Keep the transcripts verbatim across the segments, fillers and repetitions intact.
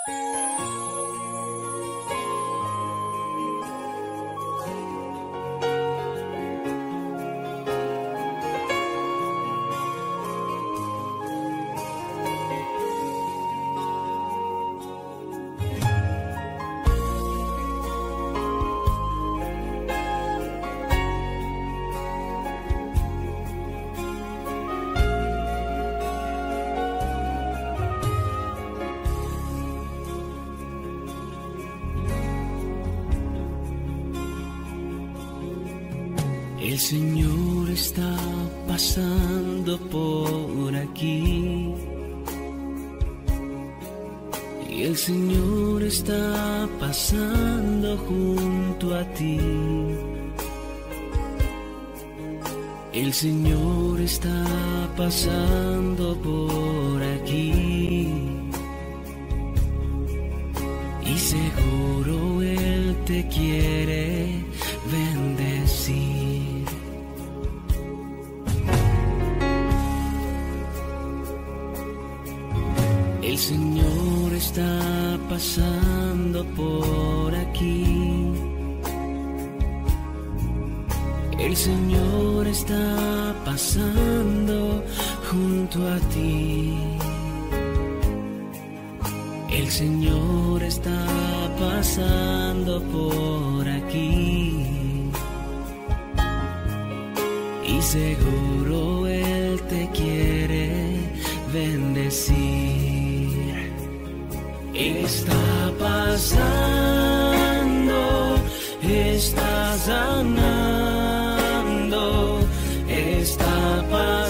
El Señor está pasando por aquí y el Señor está pasando junto a ti. El Señor está pasando por aquí y seguro Él te quiere bendecir. El Señor está pasando por aquí. El Señor está pasando junto a ti. El Señor está pasando por aquí y seguro Él te quiere bendecir. Está pasando, está sanando, está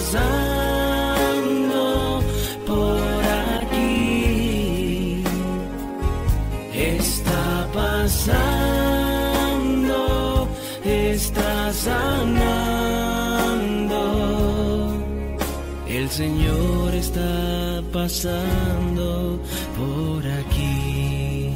pasando por aquí. Está pasando, está sanando. El Señor está pasando por aquí.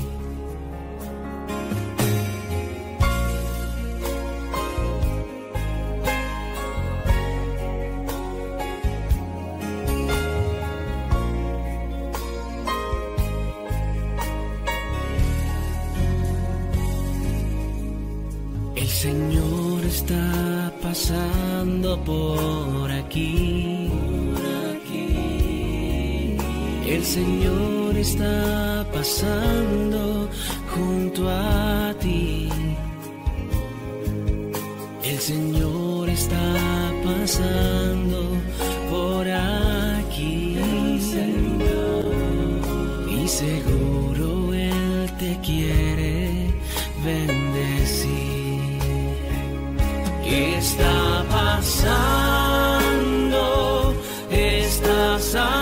El Señor está pasando por aquí. El Señor está pasando junto a ti. El Señor está pasando por aquí. Y seguro Él te quiere bendecir. Está pasando, está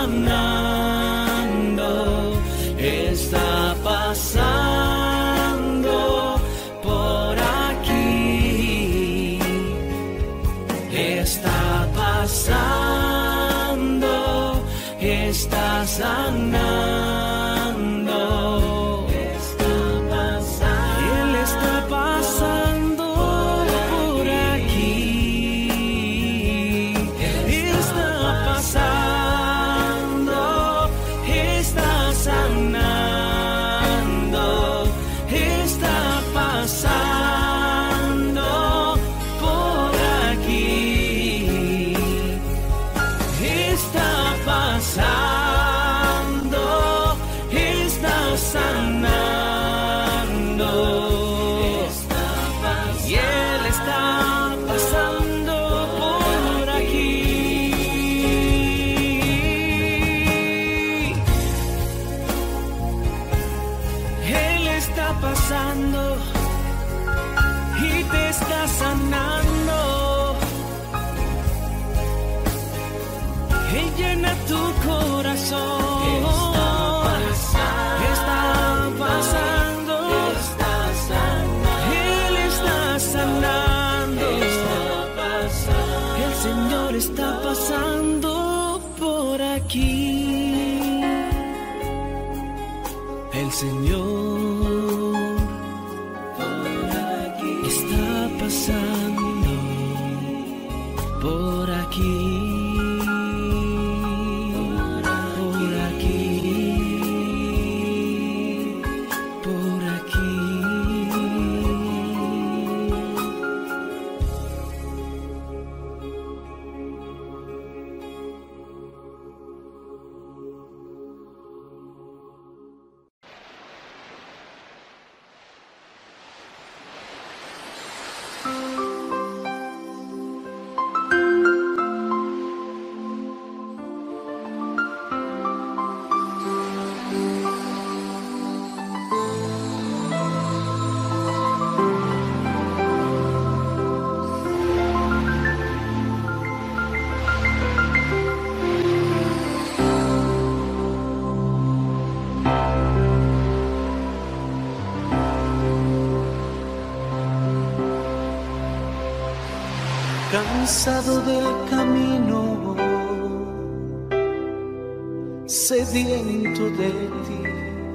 sanando, está pasando por aquí. Está pasando, está sanando, está pasando. Él está pasando por aquí. Está pasando, está sanando, está pasando por aquí. Está pasando, está sanando, está pasando. Y Él está pasando por aquí. Él está pasando y te está sanando. Él llena tu corazón. Está pasando, está pasando, Él está sanando, está pasando. El Señor está pasando por aquí. El Señor por aquí está pasando por aquí. Por aquí. Cansado del camino, sediento de ti,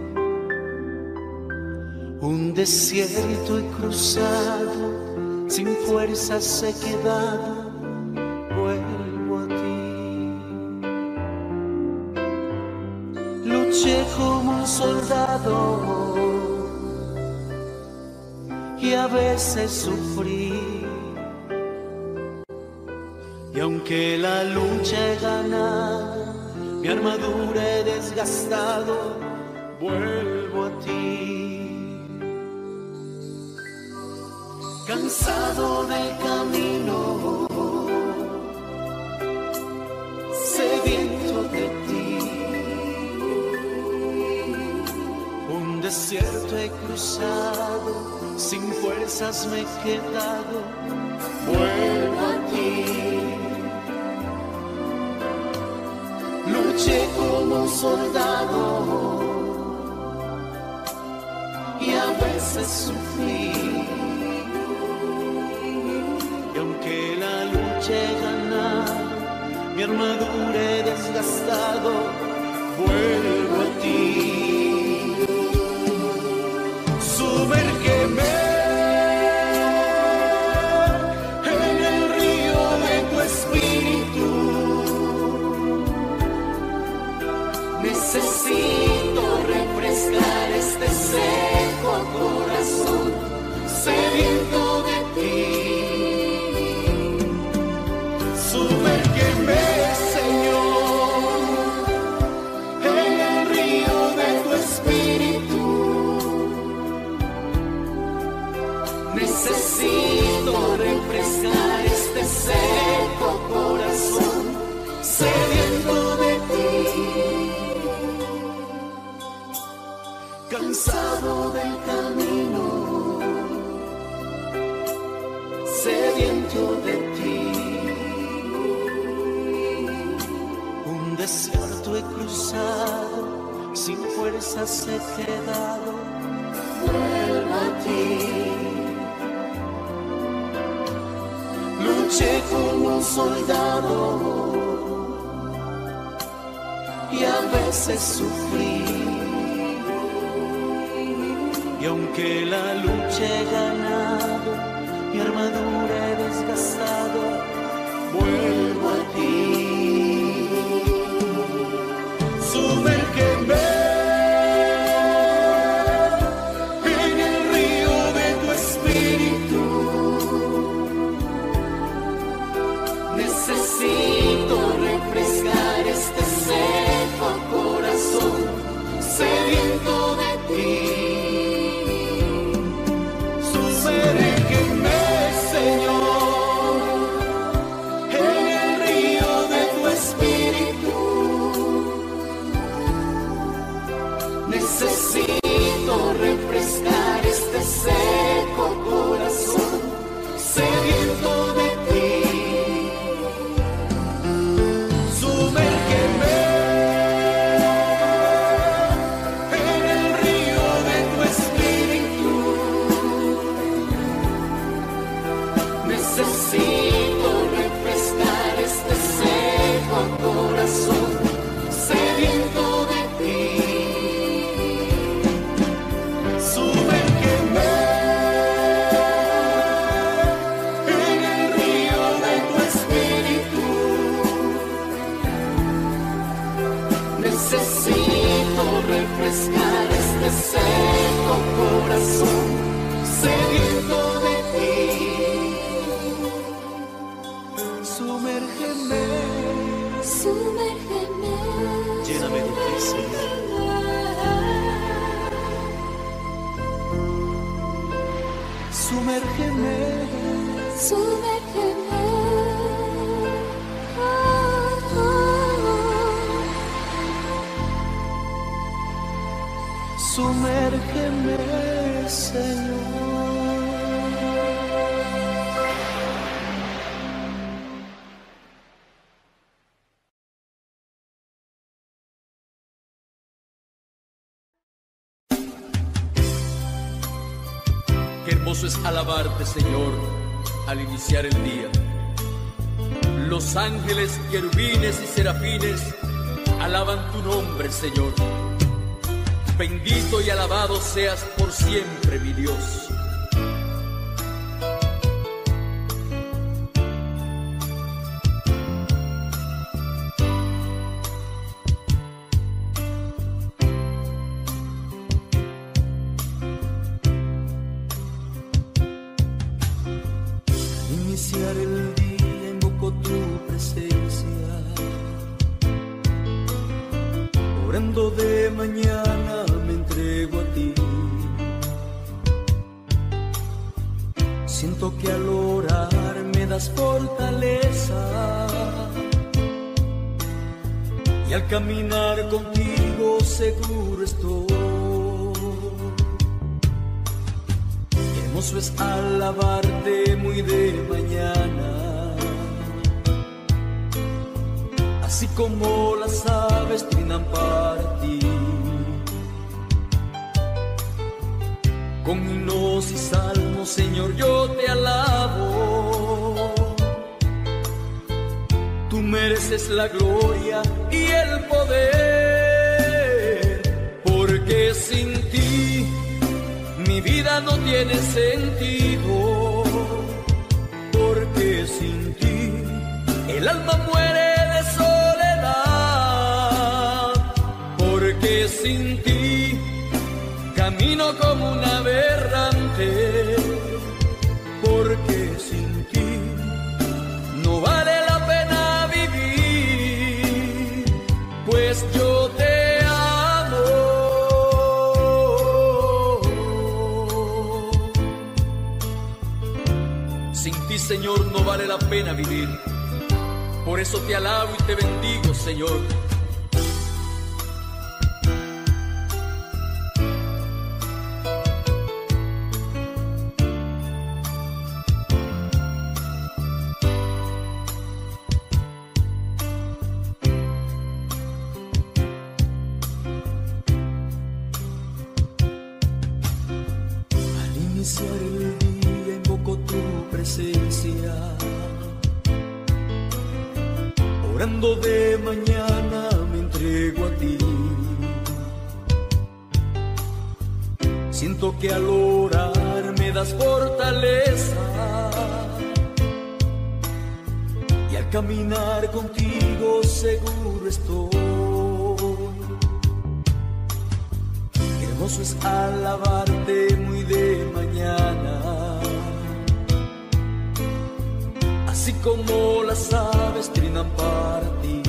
un desierto he cruzado, sin fuerzas he quedado, vuelvo a ti. Luché como un soldado y a veces sufrí. Y aunque la lucha he ganado, mi armadura he desgastado, vuelvo a ti. Cansado del camino, sediento de ti, un desierto he cruzado, sin fuerzas me he quedado, vuelvo a ti. Luché como un soldado y a veces sufrí. Y aunque la lucha he ganado, mi armadura he desgastado, vuelvo a ti. Sumérgeme en el río de tu espíritu. Necesito refrescar este seco corazón, sediento de ti. Sumérgeme, Señor, en el río de tu espíritu. Necesito refrescar este seco corazón, sediento de ti. Cansado del camino, sediento de ti, un desierto he cruzado, sin fuerzas he quedado, vuelvo a ti. Luché como un soldado y a veces sufrí. Y aunque la lucha he ganado, mi armadura he desgastado, vuelvo a ti. Sumérgeme en el río de tu espíritu. Necesito refrescar este seco corazón, sediento de ti. Sumérgeme, Señor, en el río de tu espíritu. Necesito refrescar este seco corazón, sediento de ti. Sumérgeme en el río de tu espíritu. Necesito refrescar este seco corazón, sediento de ti. Sumérgeme en el río de tu espíritu. Necesito refrescar este seco corazón, sediento de ti. Sumérgeme, Sumérgeme, lléname de ti, Señor. Sumérgeme, sumérgeme. Oh, oh. sumérgeme, Señor. Qué hermoso es alabarte, Señor, al iniciar el día. Los ángeles, querubines y serafines alaban tu nombre, Señor. Bendito y alabado seas por siempre, mi Dios. Iniciar el día invoco tu presencia, orando de mañana me entrego a ti. Siento que al orar me das fortaleza, y al caminar contigo seguro estoy. Hermoso es alabarte muy de mañana, así como las aves trinan para ti. Con himnos y salmos, Señor, yo te alabo. Tú mereces la gloria y el poder, porque sin ti mi vida no tiene sentido, porque sin ti el alma muere de soledad, porque sin ti camino como un aberrante, porque sin ti no vale la pena vivir, pues yo te Señor, no vale la pena vivir. Por eso te alabo y te bendigo, Señor. Al iniciar el día invoco tu presencia, orando de mañana me entrego a ti. Siento que al orar me das fortaleza, y al caminar contigo seguro estoy. Hermoso es alabarte muy de mañana, así como las aves trinan para ti.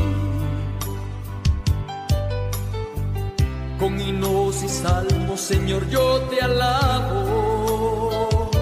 Con himnos y salmos, Señor, yo te alabo.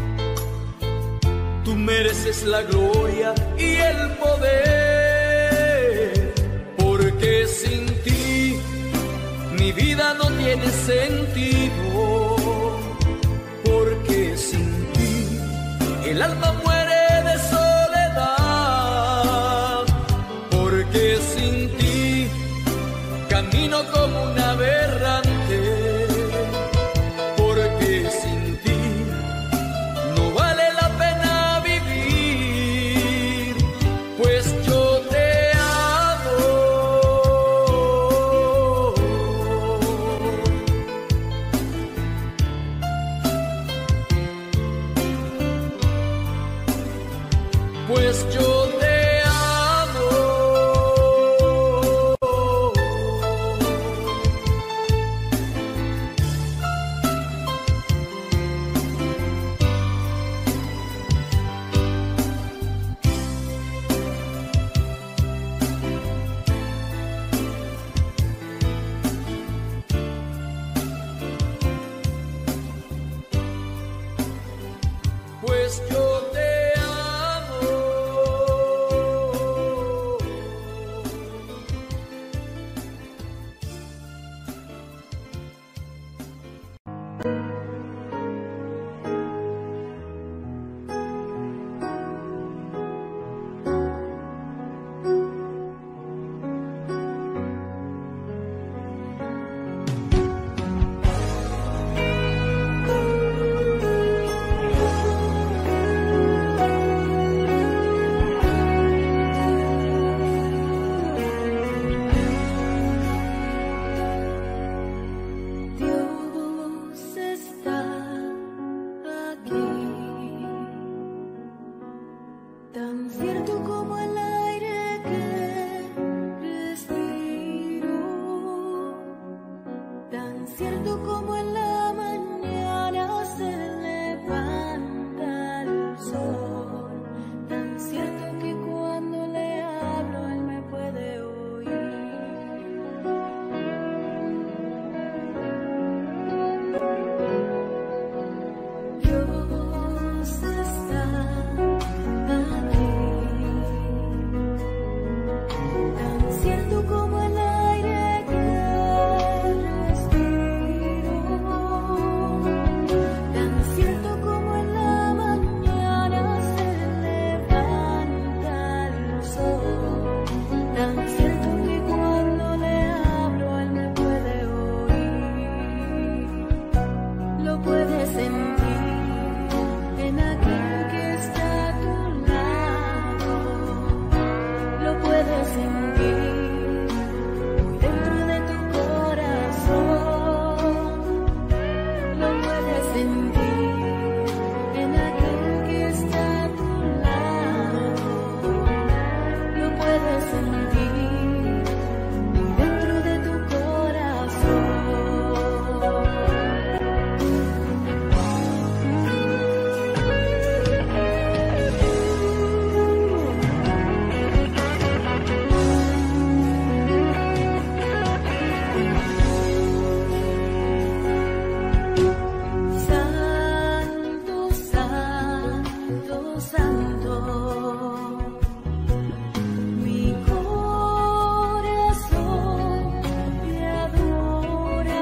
Tú mereces la gloria y el poder, porque sin ti mi vida no tiene sentido, porque sin ti el alma muere de soledad, porque sin ti camino como un aberrante, porque sin ti no vale la pena vivir, pues yo te amo. Pues yo te amo. cierto como en la mañana se levanta el sol, tan cierto que cuando le hablo él me puede oír. Dios está aquí, tan cierto como el aire que respiro, tan cierto como en la mañana se levanta el sol, tan cierto que cuando le hablo él me puede oír. Lo puedes sentir en aquel que está a tu lado, lo puedes sentir muy dentro de tu corazón, lo puedes sentir en aquel que está a tu lado, lo puedes sentir muy dentro de tu corazón. Santo, santo, santo, mi corazón te adora,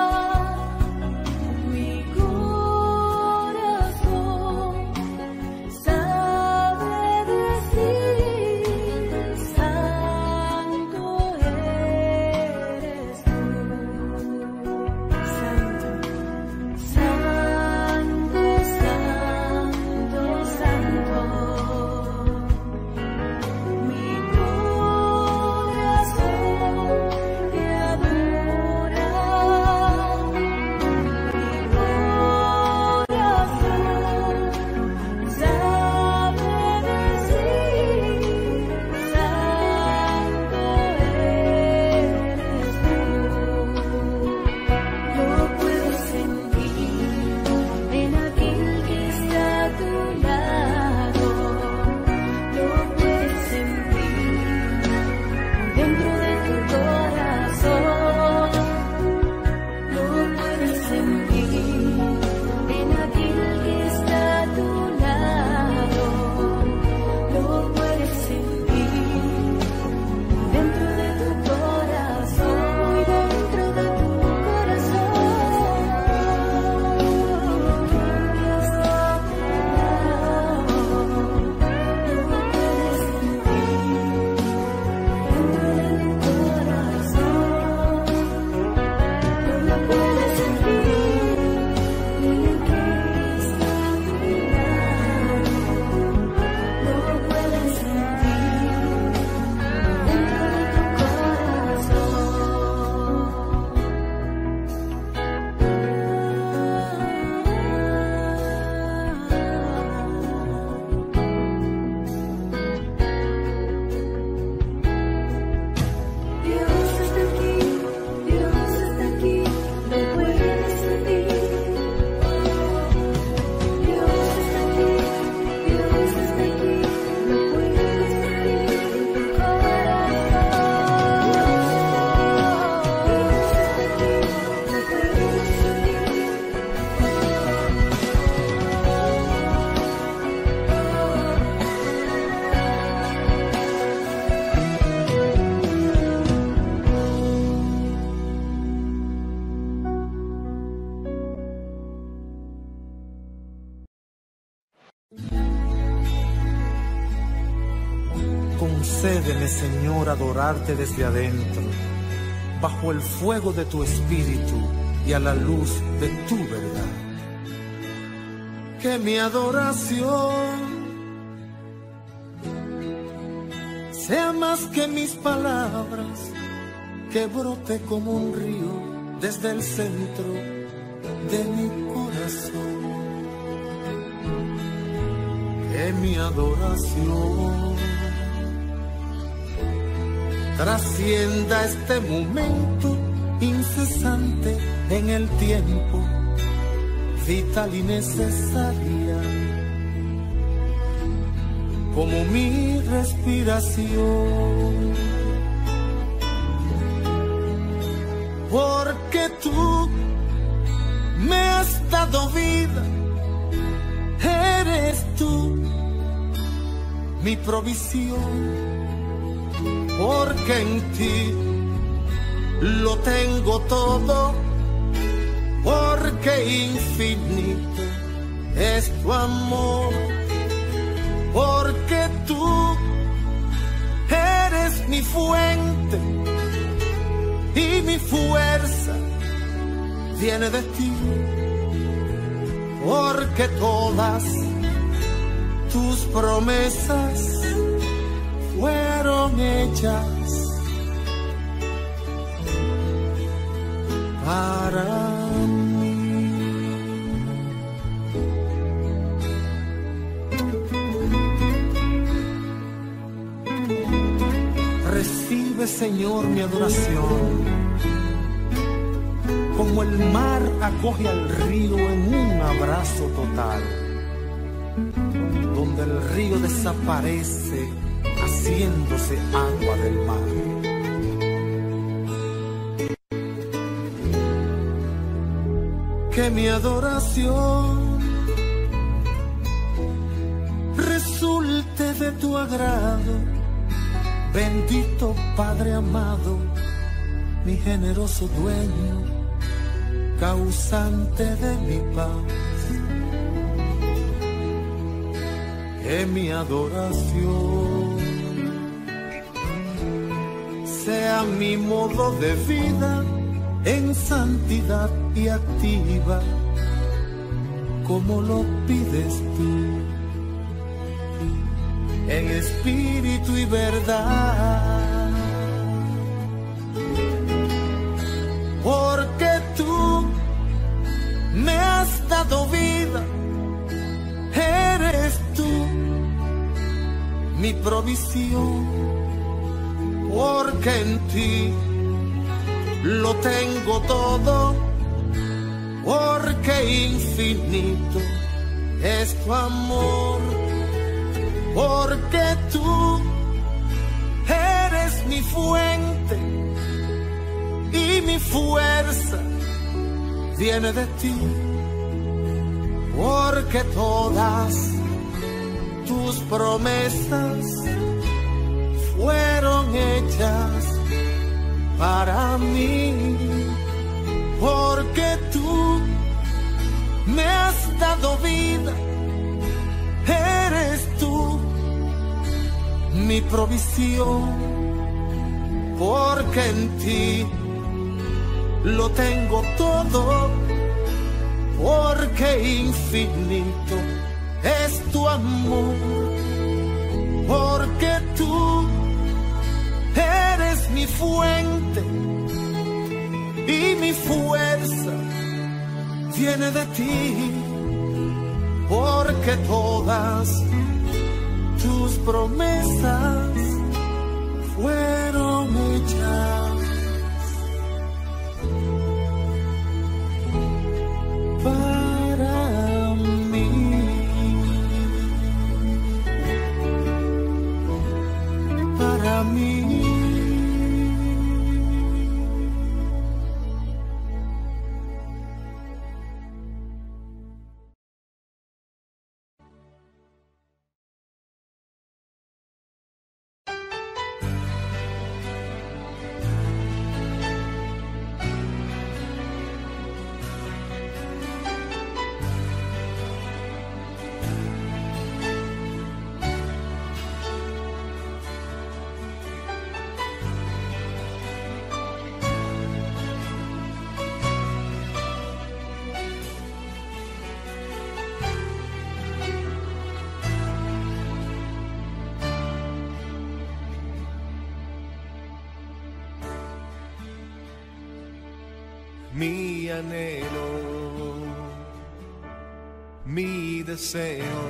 mi corazón sabe decir, santo eres tú, santo, santo, santo, santo, mi corazón te adora, mi corazón sabe decir, santo eres tú. Lo puedes sentir en aquel que está a tu lado, lo puedes sentir dentro de tu corazón, lo puedes sentir en aquel que está a tu lado, lo puedes sentir dentro de tu corazón, dentro de tu corazón, que está a tu lado, lo puedes sentir dentro de tu corazón, lo puedes sentir en aquel que está a tu lado, lo puedes sentir dentro de tu Dios está aquí, Dios está aquí, lo puedes sentir. Dios está aquí, Dios está aquí, lo puedes sentir en tu corazón. Dios está aquí, lo puedes sentir. Concédeme, Señor, adorarte desde adentro, bajo el fuego de tu espíritu y a la luz de tu verdad. Que mi adoración sea más que mis palabras, que brote como un río desde el centro de mi corazón. Que mi adoración trascienda este momento incesante en el tiempo vital y necesaria, como mi respiración. Porque tú me has dado vida, eres tú mi provisión, porque en ti lo tengo todo, porque infinito es tu amor, porque tú eres mi fuente y mi fuerza viene de ti, porque todas tus promesas fueron hechas para mí. Recibe, Señor, mi adoración, como el mar acoge al río en un abrazo total, donde el río desaparece haciéndose agua del mar. Que mi adoración resulte de tu agrado, bendito Padre amado, mi generoso dueño, causante de mi paz. Que mi adoración sea mi modo de vida en santidad y activa, como lo pides tú, en espíritu y verdad. Porque tú me has dado vida, eres tú mi provisión, porque en ti lo tengo todo, porque infinito es tu amor, porque tú eres mi fuente y mi fuerza viene de ti, porque todas tus promesas fueron hechas para mí, porque tú me has dado vida, eres tú mi provisión, porque en ti lo tengo todo, porque infinito es tu amor, porque tú eres mi fuente y mi fuerza viene de ti, porque todas tus promesas fueron hechas para mí, para mí. Mi anhelo, mi deseo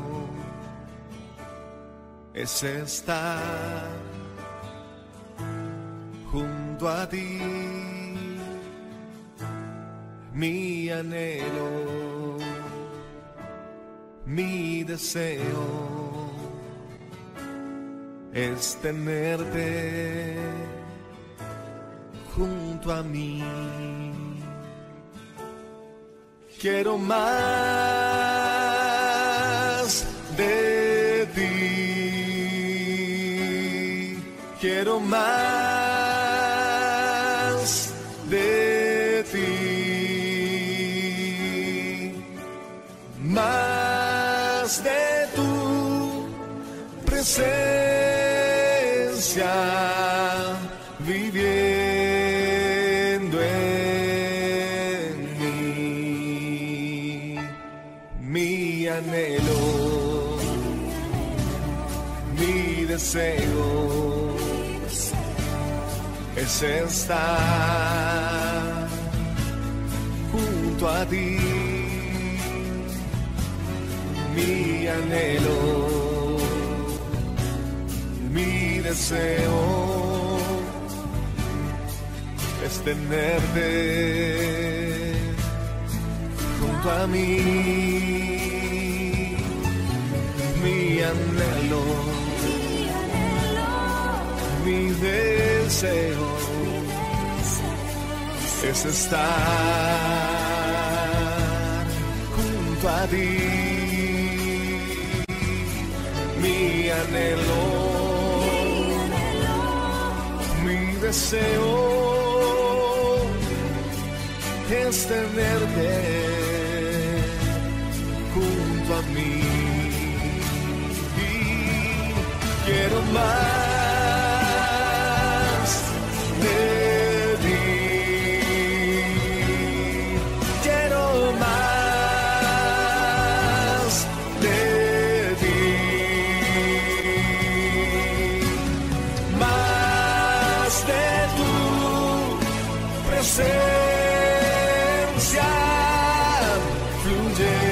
es estar junto a ti, mi anhelo, mi deseo es tenerte junto a mí. Quiero más de ti, quiero más de ti, más de tu presencia viviendo en mí. Mi anhelo, mi deseo es estar junto a ti. Mi anhelo, mi deseo es tenerte junto a mí. Mi anhelo, mi deseo es estar junto a ti. Mi anhelo, mi deseo es tenerte junto a mí. Quiero más de ti, quiero más de ti, más de tu presencia fluye.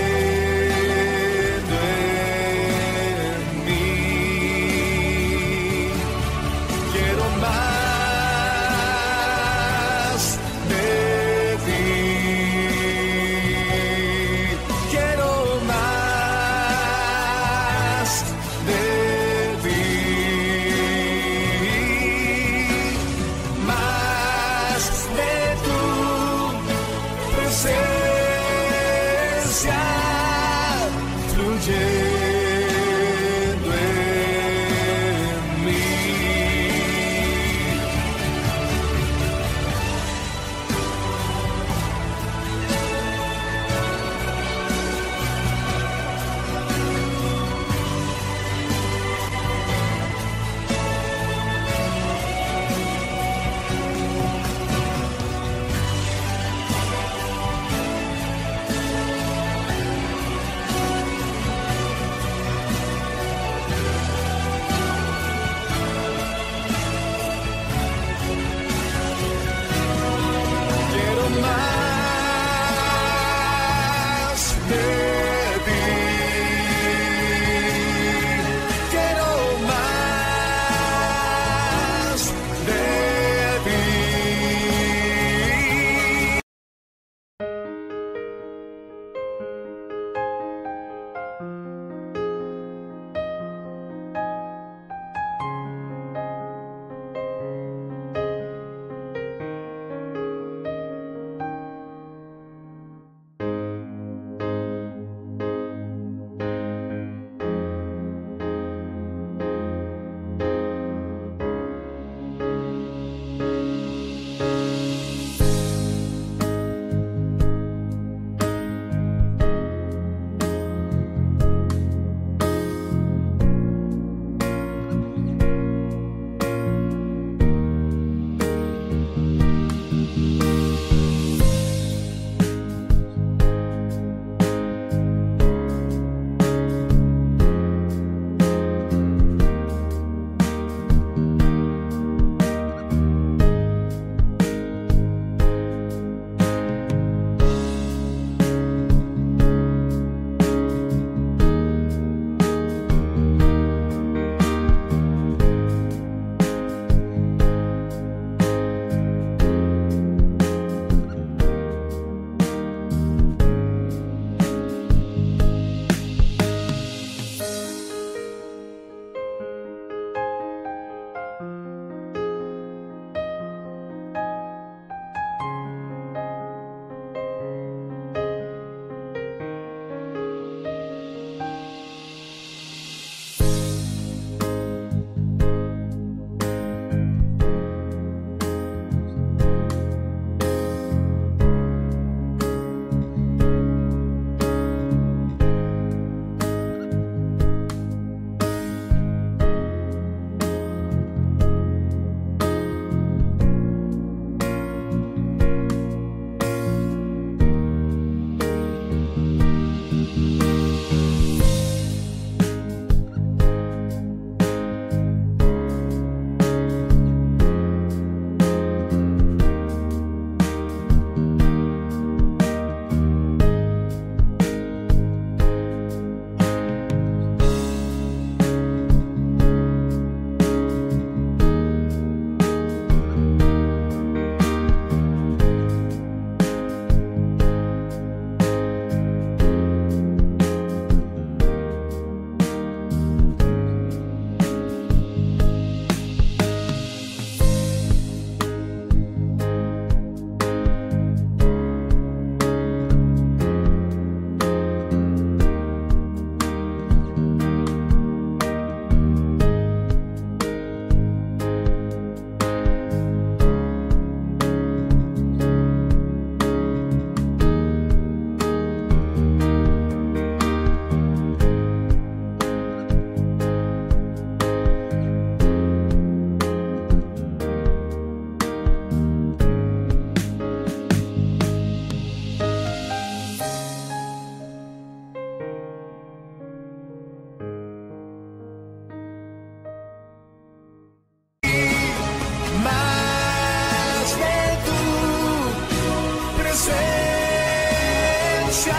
presencia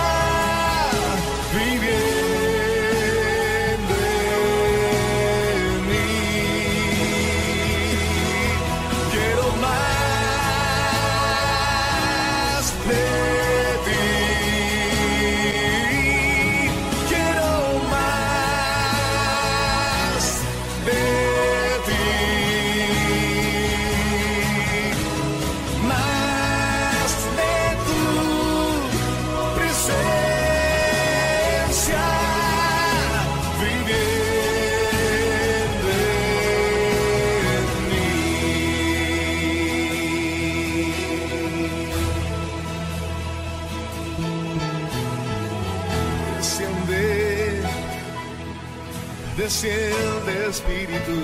viviendo en mí. Quiero más de ti. Quiero más de ti. Más de tu presencia viviendo en mí. Desciende, desciende Espíritu.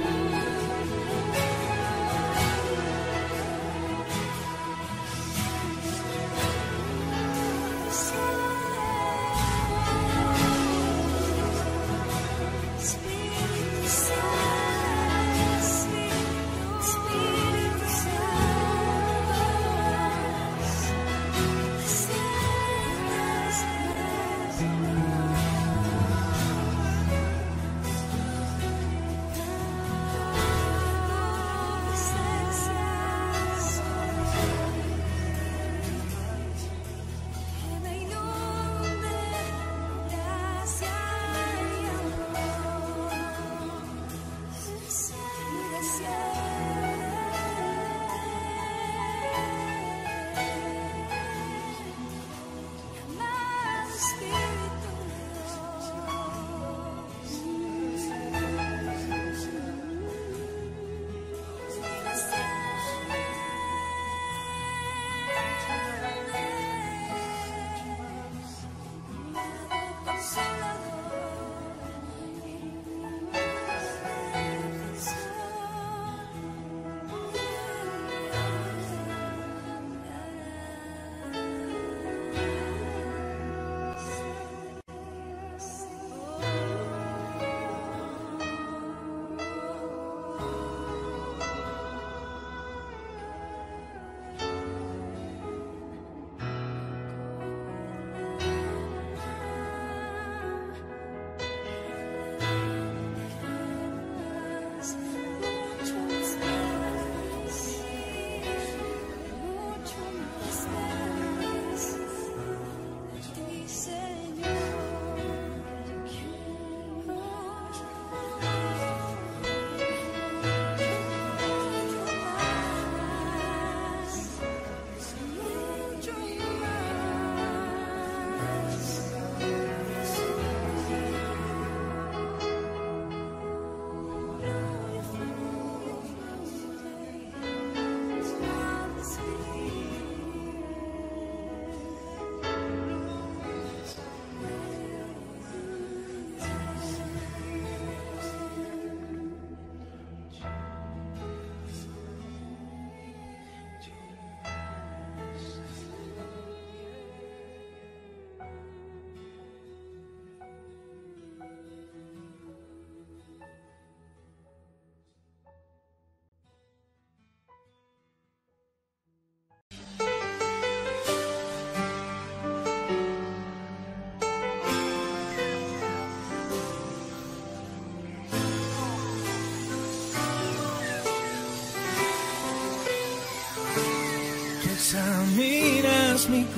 Examinas mi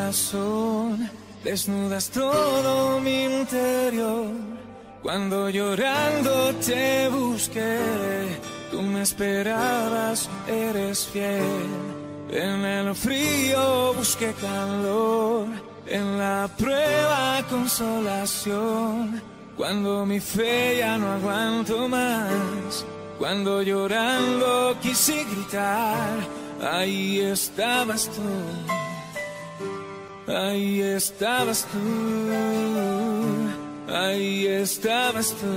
corazón, desnudas todo mi interior. Cuando llorando te busqué, tú me esperabas, eres fiel. En el frío busqué calor, en la prueba consolación. Cuando mi fe ya no aguanto más, cuando llorando quise gritar, ahí estabas tú, ahí estabas tú, ahí estabas tú,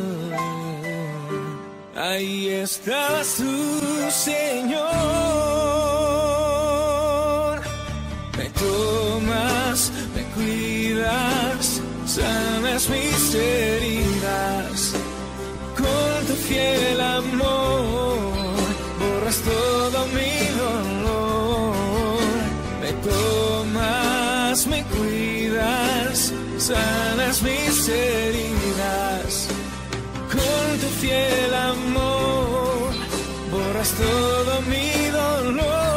ahí estabas tú, Señor. Me tomas, me cuidas, sanas mis heridas, con tu fiel amor borras todo mi dolor. Me tomas tomas, me cuidas, sanas mis heridas. Con tu fiel amor borras todo mi dolor.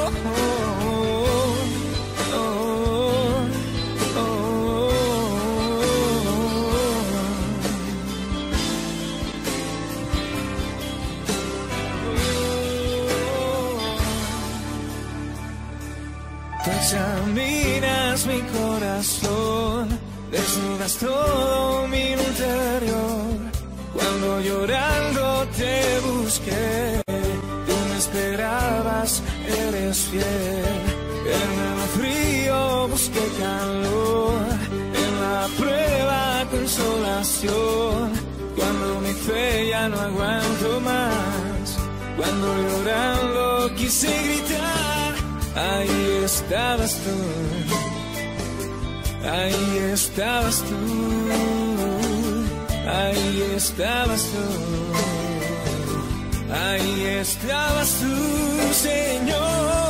Tú examinas mi corazón, desnudas todo mi interior. Cuando llorando te busqué, tú me esperabas, eres fiel. En el frío busqué calor, en la prueba consolación. Cuando mi fe ya no aguanto más, cuando llorando quise gritar, ahí estabas tú, ahí estabas tú, ahí estabas tú, ahí estabas tú, Señor.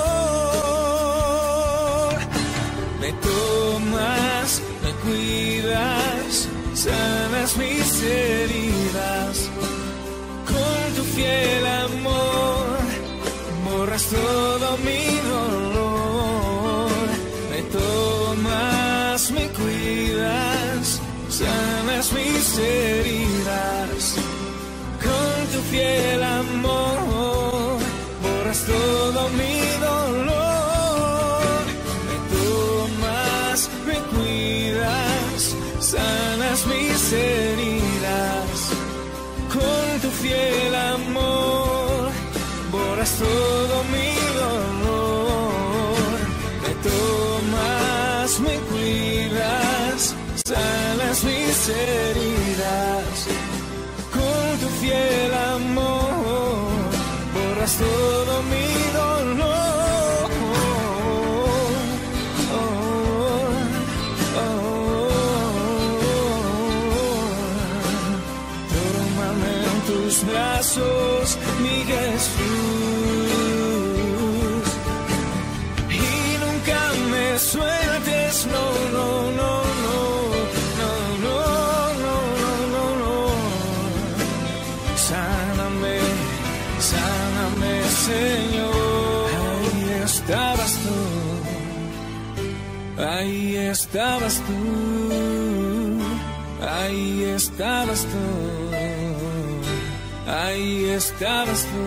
Me tomas, me cuidas, sanas mis heridas. Con tu fiel amor borras todo mi dolor. Me tomas, me cuidas, sanas mis heridas. Con tu fiel amor borras todo mi dolor. Me tomas, me cuidas, sanas mis heridas. Con tu fiel amor borras todo mi dolor. Me tomas, me cuidas, sanas mis heridas. Con tu fiel amor borras todo mi dolor. Oh, oh, oh. Tómame en tus brazos, mi Jesús, y nunca me sueltes, no, no, no, no, no, no, no, no, no. Sáname, sáname, Señor. Ahí estabas tú, ahí estabas tú, ahí estabas tú, ahí estabas tú.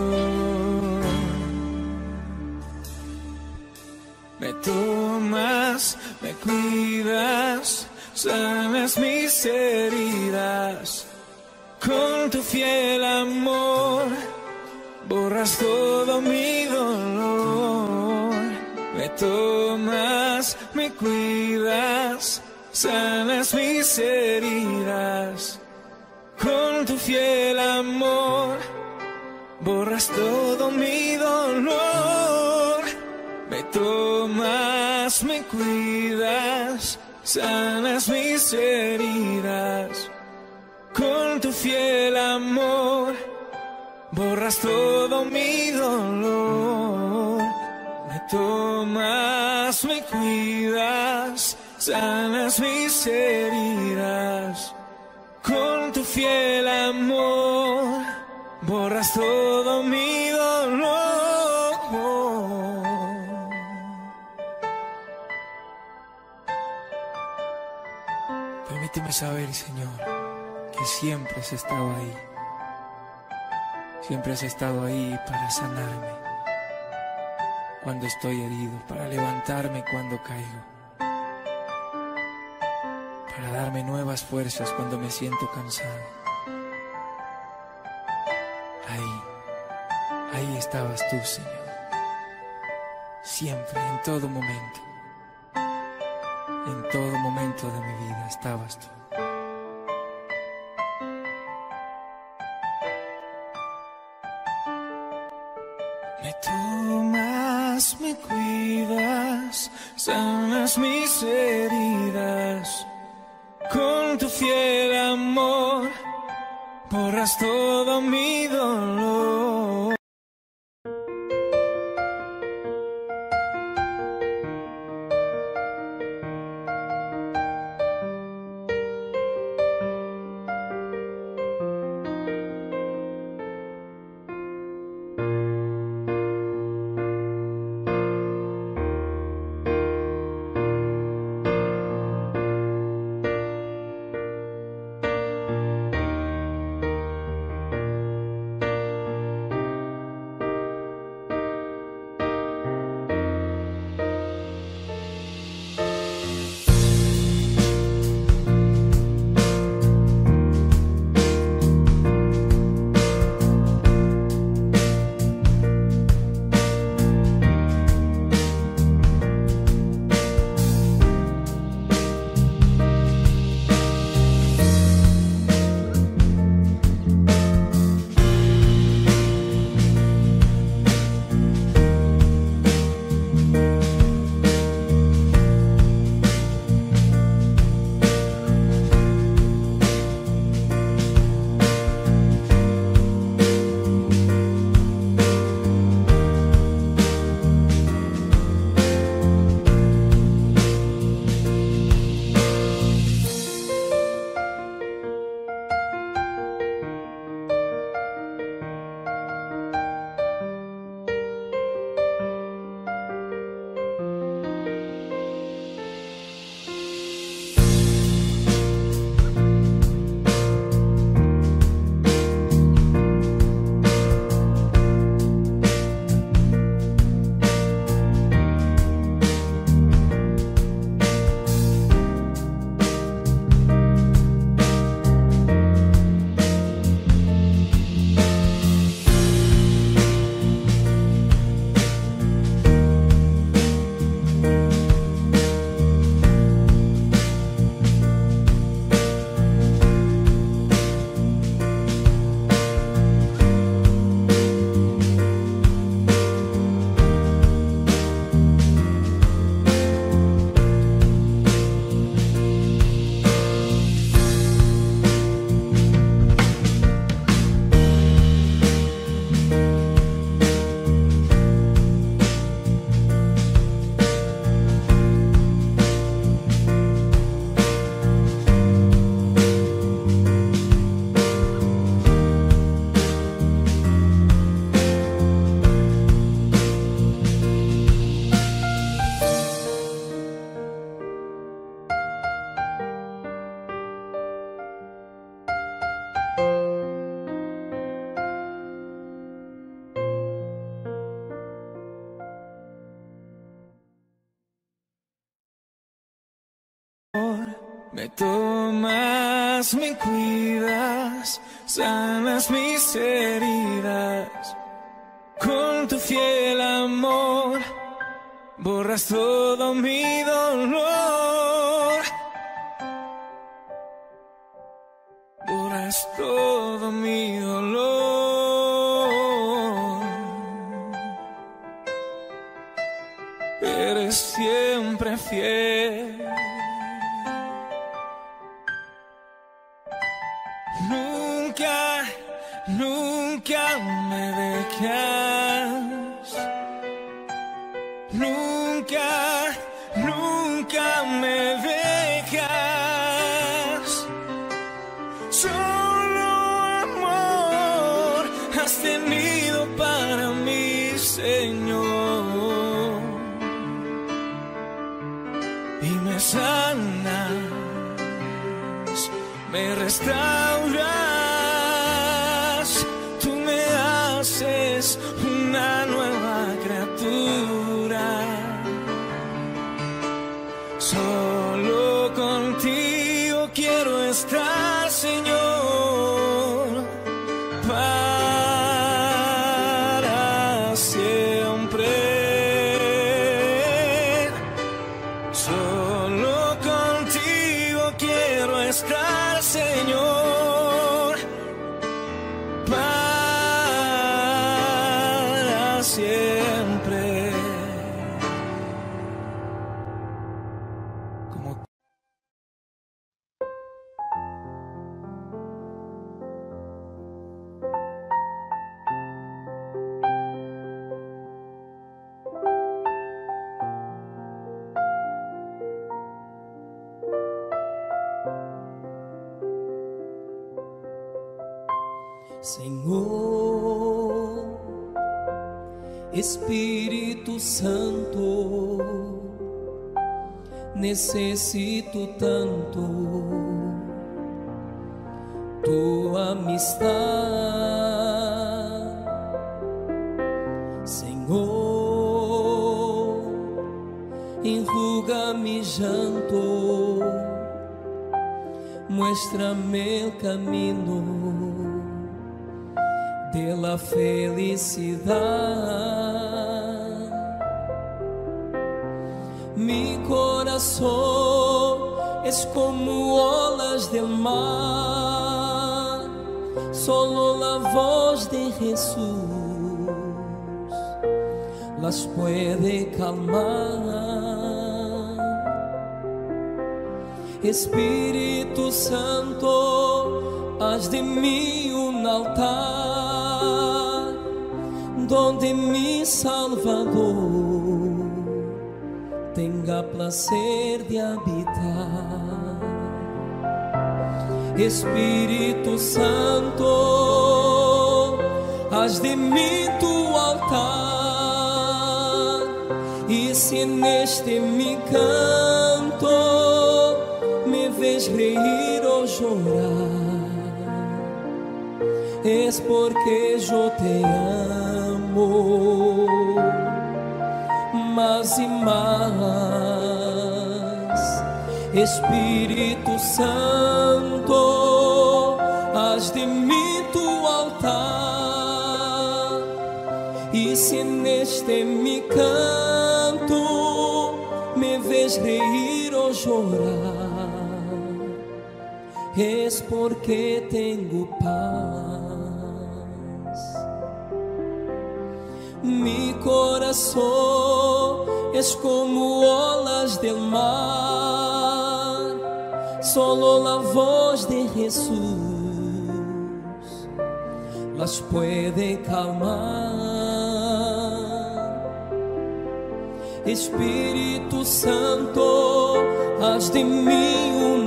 Me tomas, me cuidas, sanas mis heridas. Con tu fiel amor borras todo mi dolor. Me tomas, me cuidas, sanas mis heridas. Con tu fiel amor borras todo mi dolor. Me tomas, me cuidas, sanas mis heridas. Con tu fiel amor borras todo mi dolor. Me tomas, me cuidas, sanas mis heridas. Con tu fiel amor borras todo mi dolor. Permíteme saber, Señor, que siempre has estado ahí. Siempre has estado ahí para sanarme cuando estoy herido, para levantarme cuando caigo, para darme nuevas fuerzas cuando me siento cansado. Ahí, ahí estabas tú, Señor. Siempre, en todo momento, en todo momento de mi vida estabas tú. Me tomas, me cuidas, sanas mis heridas. Con tu fiel amor borras todo mi dolor. Me tomas, me cuidas, sanas mis heridas. Con tu fiel amor, borras todo mi dolor. Borras todo mi dolor. Eres siempre fiel. Nunca, nunca me dejas. Nunca, nunca me dejas. Solo amor has tenido para mí, Señor. Y me sanas, me restauras, tú me haces una nueva criatura. Solo contigo quiero estar, Señor, para siempre. Solo contigo quiero estar, Señor, para siempre. Como Senhor, Espírito Santo, necessito tanto tua amistad. Senhor, enjuga mi llanto, muéstrame el camino de la felicidad. Mi corazón es como olas del mar, solo la voz de Jesús las puede calmar. Espíritu Santo, haz de mí un altar donde mi Salvador tenga placer de habitar. Espíritu Santo, haz de mí tu altar, y si en este mi canto me ves reír o llorar, es porque yo te amo más y más. Espíritu Santo, haz de mí tu altar, y si en este mi canto me ves reír o llorar, es porque tengo paz. Mi corazón es como olas del mar, solo la voz de Jesús las puede calmar. Espíritu Santo, haz de mí un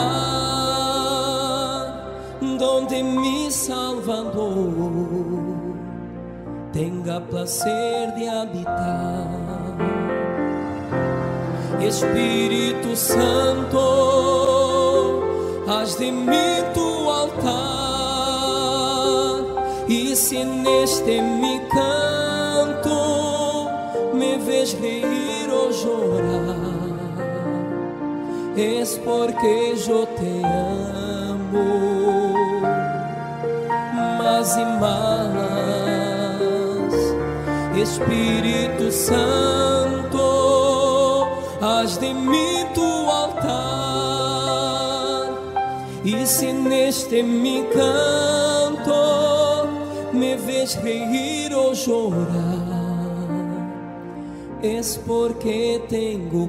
altar donde mi Salvador tenga placer de habitar. Espíritu Santo, haz de mí tu altar, y si en este mi canto me ves reír o llorar, es porque yo te amo más y más. Espíritu Santo, haz de mí tu altar, y si en este mi canto me ves reír o llorar, es porque tengo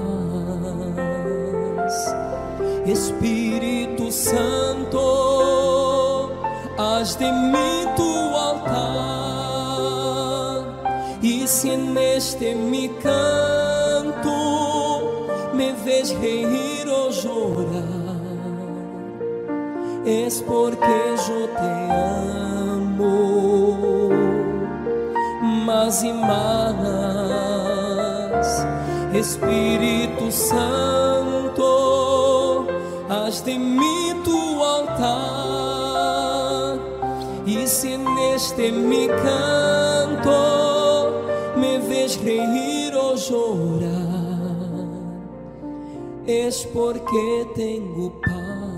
paz. Espíritu Santo, haz de mí tu altar, y si en este mi canto me ves reír o llorar, es porque yo te amo más y más. Espíritu Santo, haz de mí tu altar, y si en este mi canto me ves reír o llorar, es porque tengo paz.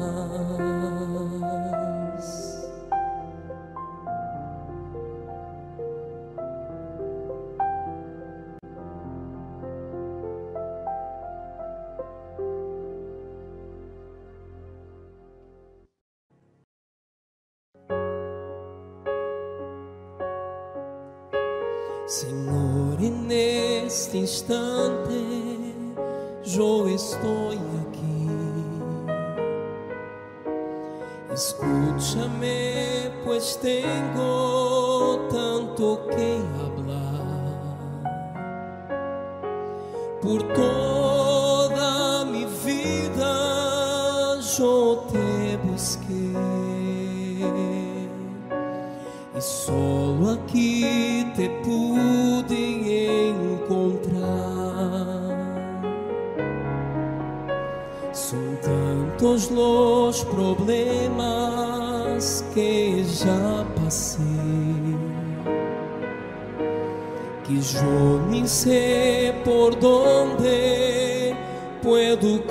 Señor, en este instante yo estoy aquí. Escúchame, pues tengo tanto que hablar. Por toda mi vida yo te busqué, y solo aquí te pude encontrar. Son tantos los problemas que ya pasé, que yo ni sé por dónde puedo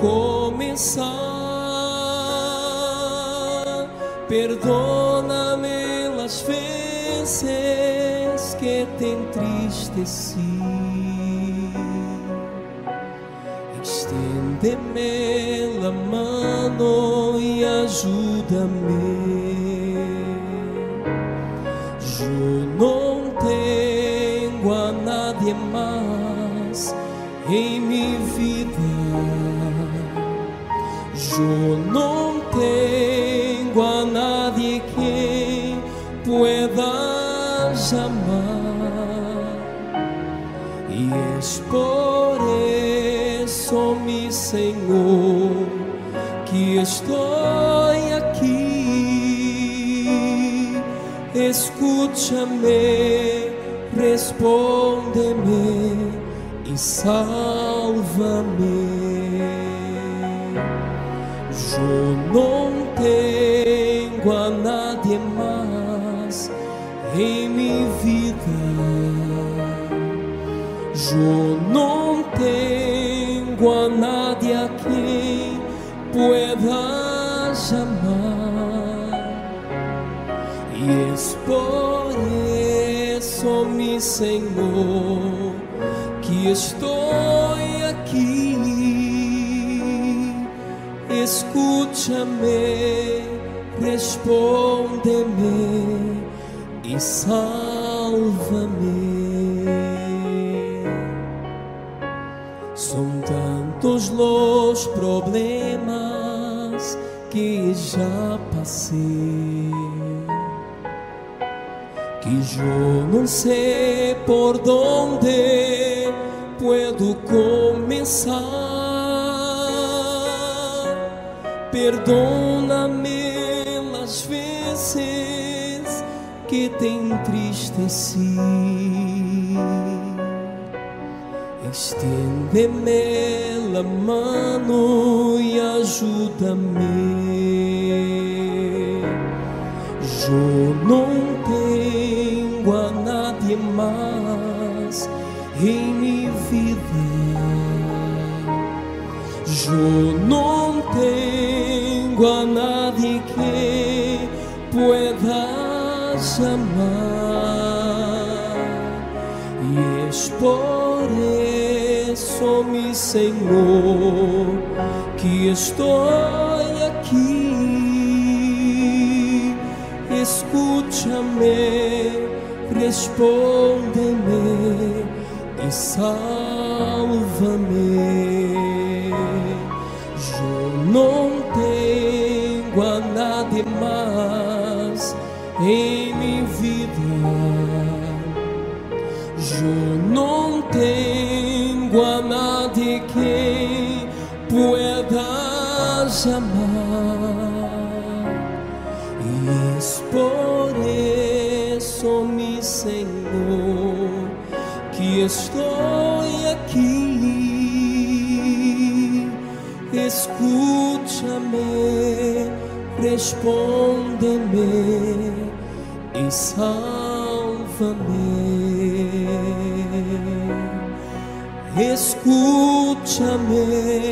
comenzar. Perdóname las veces que te entristecí, extiéndeme la mano y ayúdame. Yo no tengo a nadie más en mi vida, yo no tengo a nadie que pueda llamar, y es por eso, mi Señor, que estoy aquí. Escúchame, respóndeme y sálvame. Yo no tengo a nadie más en mi vida, yo no tengo a nadie a quien pueda llamar, y es por eso, mi Señor, que estoy aquí. Escúchame, respóndeme y sálvame. Son tantos los problemas que ya pasé, que yo no sé por dónde puedo comenzar. Perdóname las veces que te entristecí, extiéndeme la mano y ayúdame. Yo no tengo a nadie más en mi vida, Yo no tengo a nadie que pueda llamar, y es por eso, mi Señor, que estoy aquí. Escúchame, respóndeme y sálvame. Yo no tengo a nadie más en mi vida. Yo no tengo a nadie que pueda llamar, y es por eso, mi Señor, que estoy aquí. Escúchame, respóndeme y sálvame. Escúchame,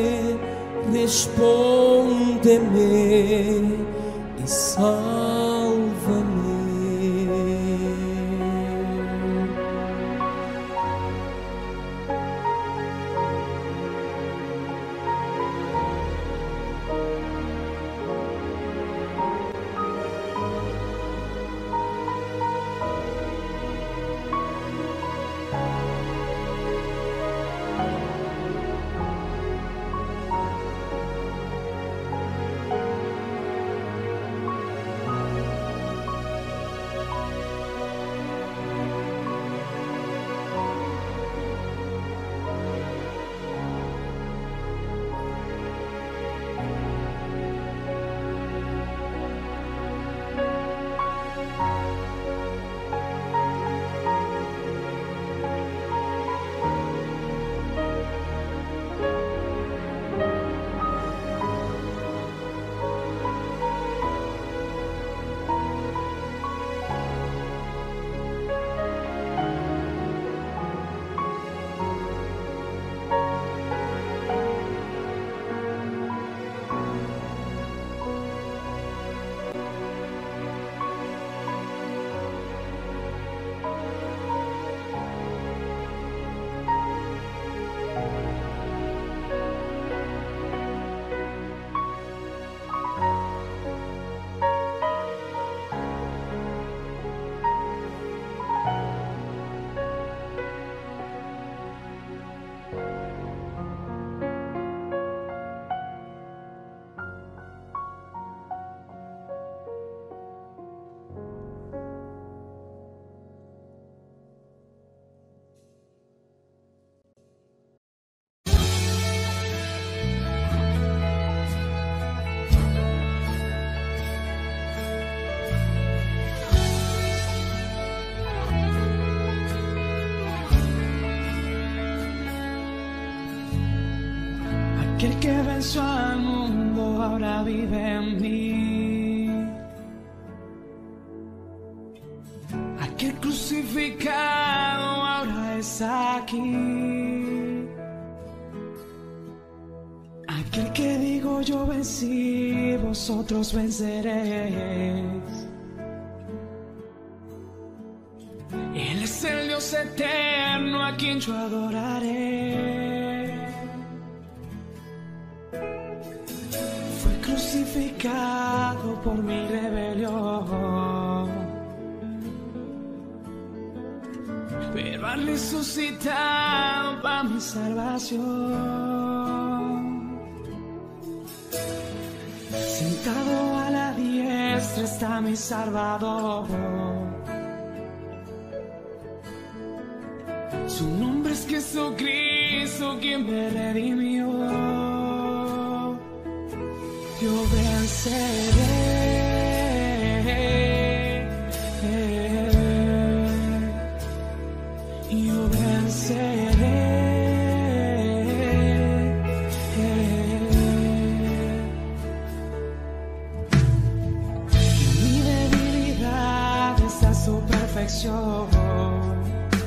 respóndeme y sálvame. Aquel que venció al mundo ahora vive en mí. Aquel crucificado ahora es aquí. Aquel que digo yo vencí, vosotros venceréis. Él es el Dios eterno a quien yo adoraré. Crucificado por mi rebelión, pero ha resucitado para mi salvación. Sentado a la diestra está mi Salvador. Su nombre es Jesucristo, quien me redimió. Yo venceré, yo venceré, en mi debilidad está su perfección,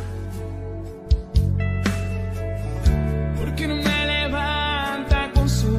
porque no me levanta con su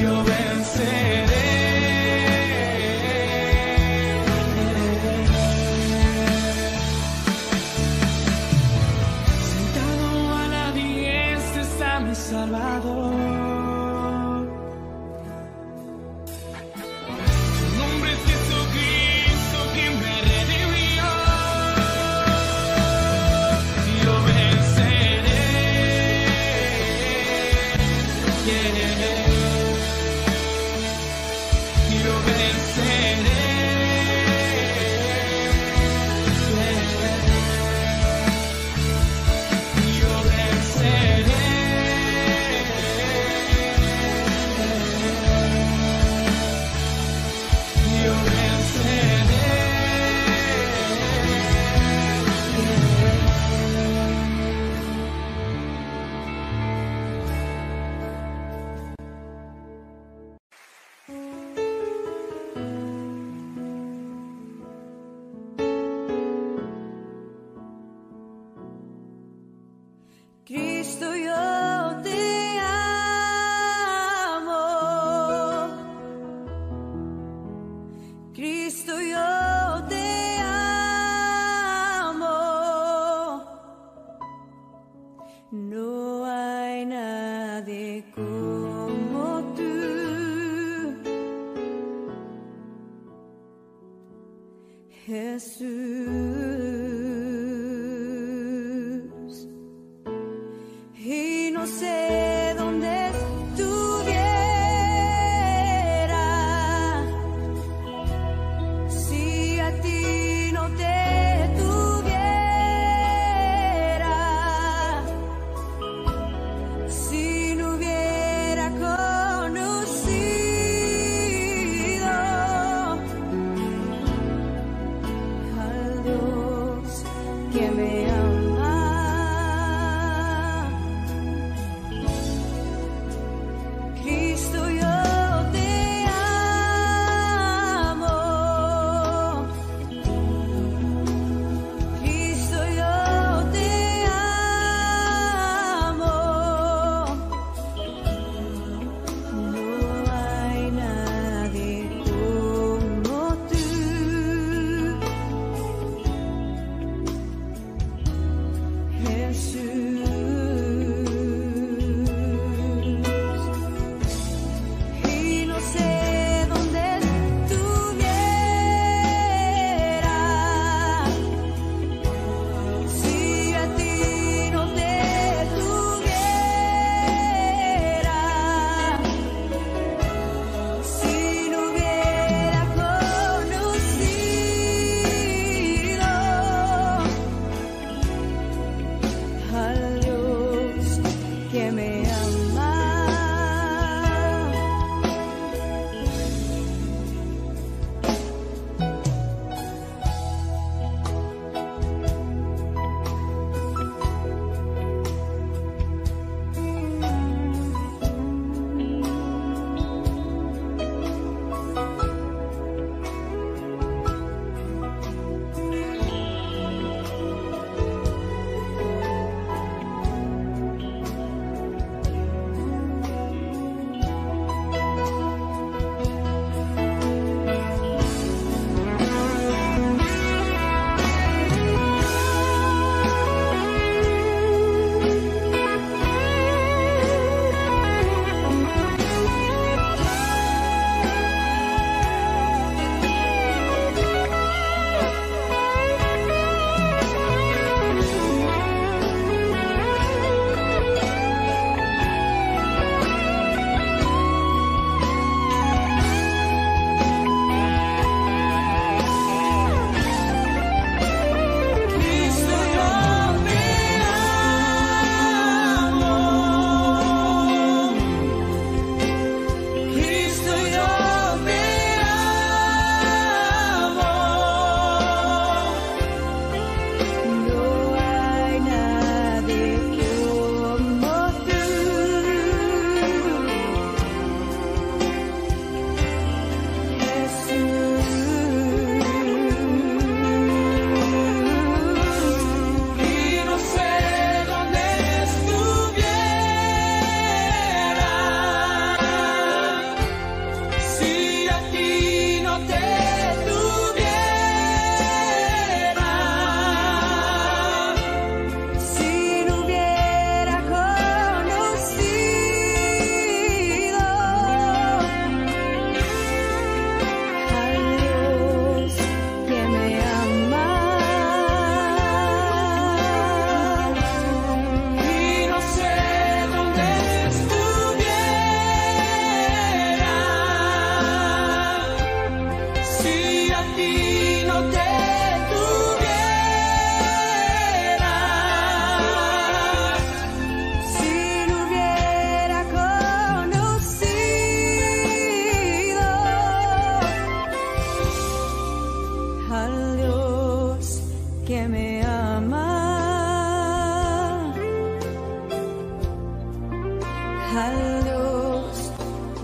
yo venceré. Sentado a la diestra está mi Salvador. Su nombre es Jesucristo, quien me redimió. Yo venceré. Yeah. Yo venceré. Yo venceré. Yo venceré. Cristo, yo te amo. Cristo, yo te amo. No hay nadie como tú. Jesús. Y no sé dónde estuviera si a ti no te tuviera, si no hubiera conocido al Dios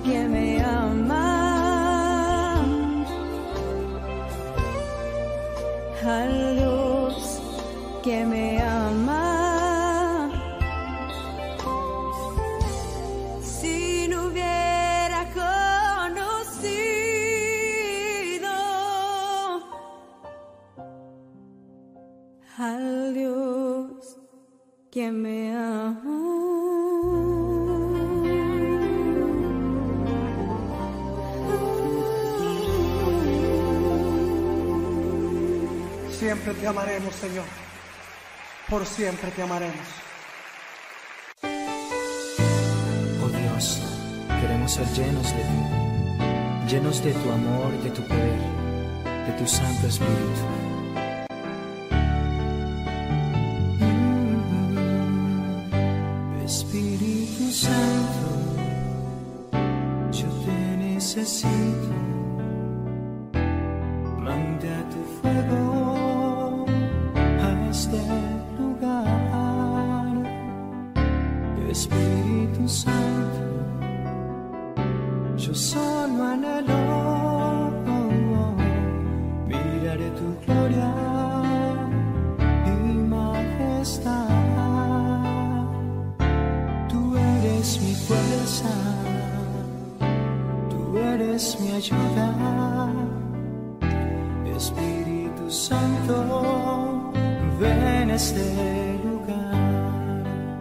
que me ama, al Dios que me ama. Si no hubiera conocido al Dios que me ama. Siempre te amaremos, Señor. Por siempre te amaremos. Oh Dios, queremos ser llenos de ti, llenos de tu amor, de tu poder, de tu Santo Espíritu. Espíritu Santo, yo te necesito. Manda tu fuego a este lugar. Espíritu Santo, yo solo anhelo mirar tu gloria y majestad. Tú eres mi fuerza, tú eres mi ayuda. Espíritu Santo, ven a este lugar.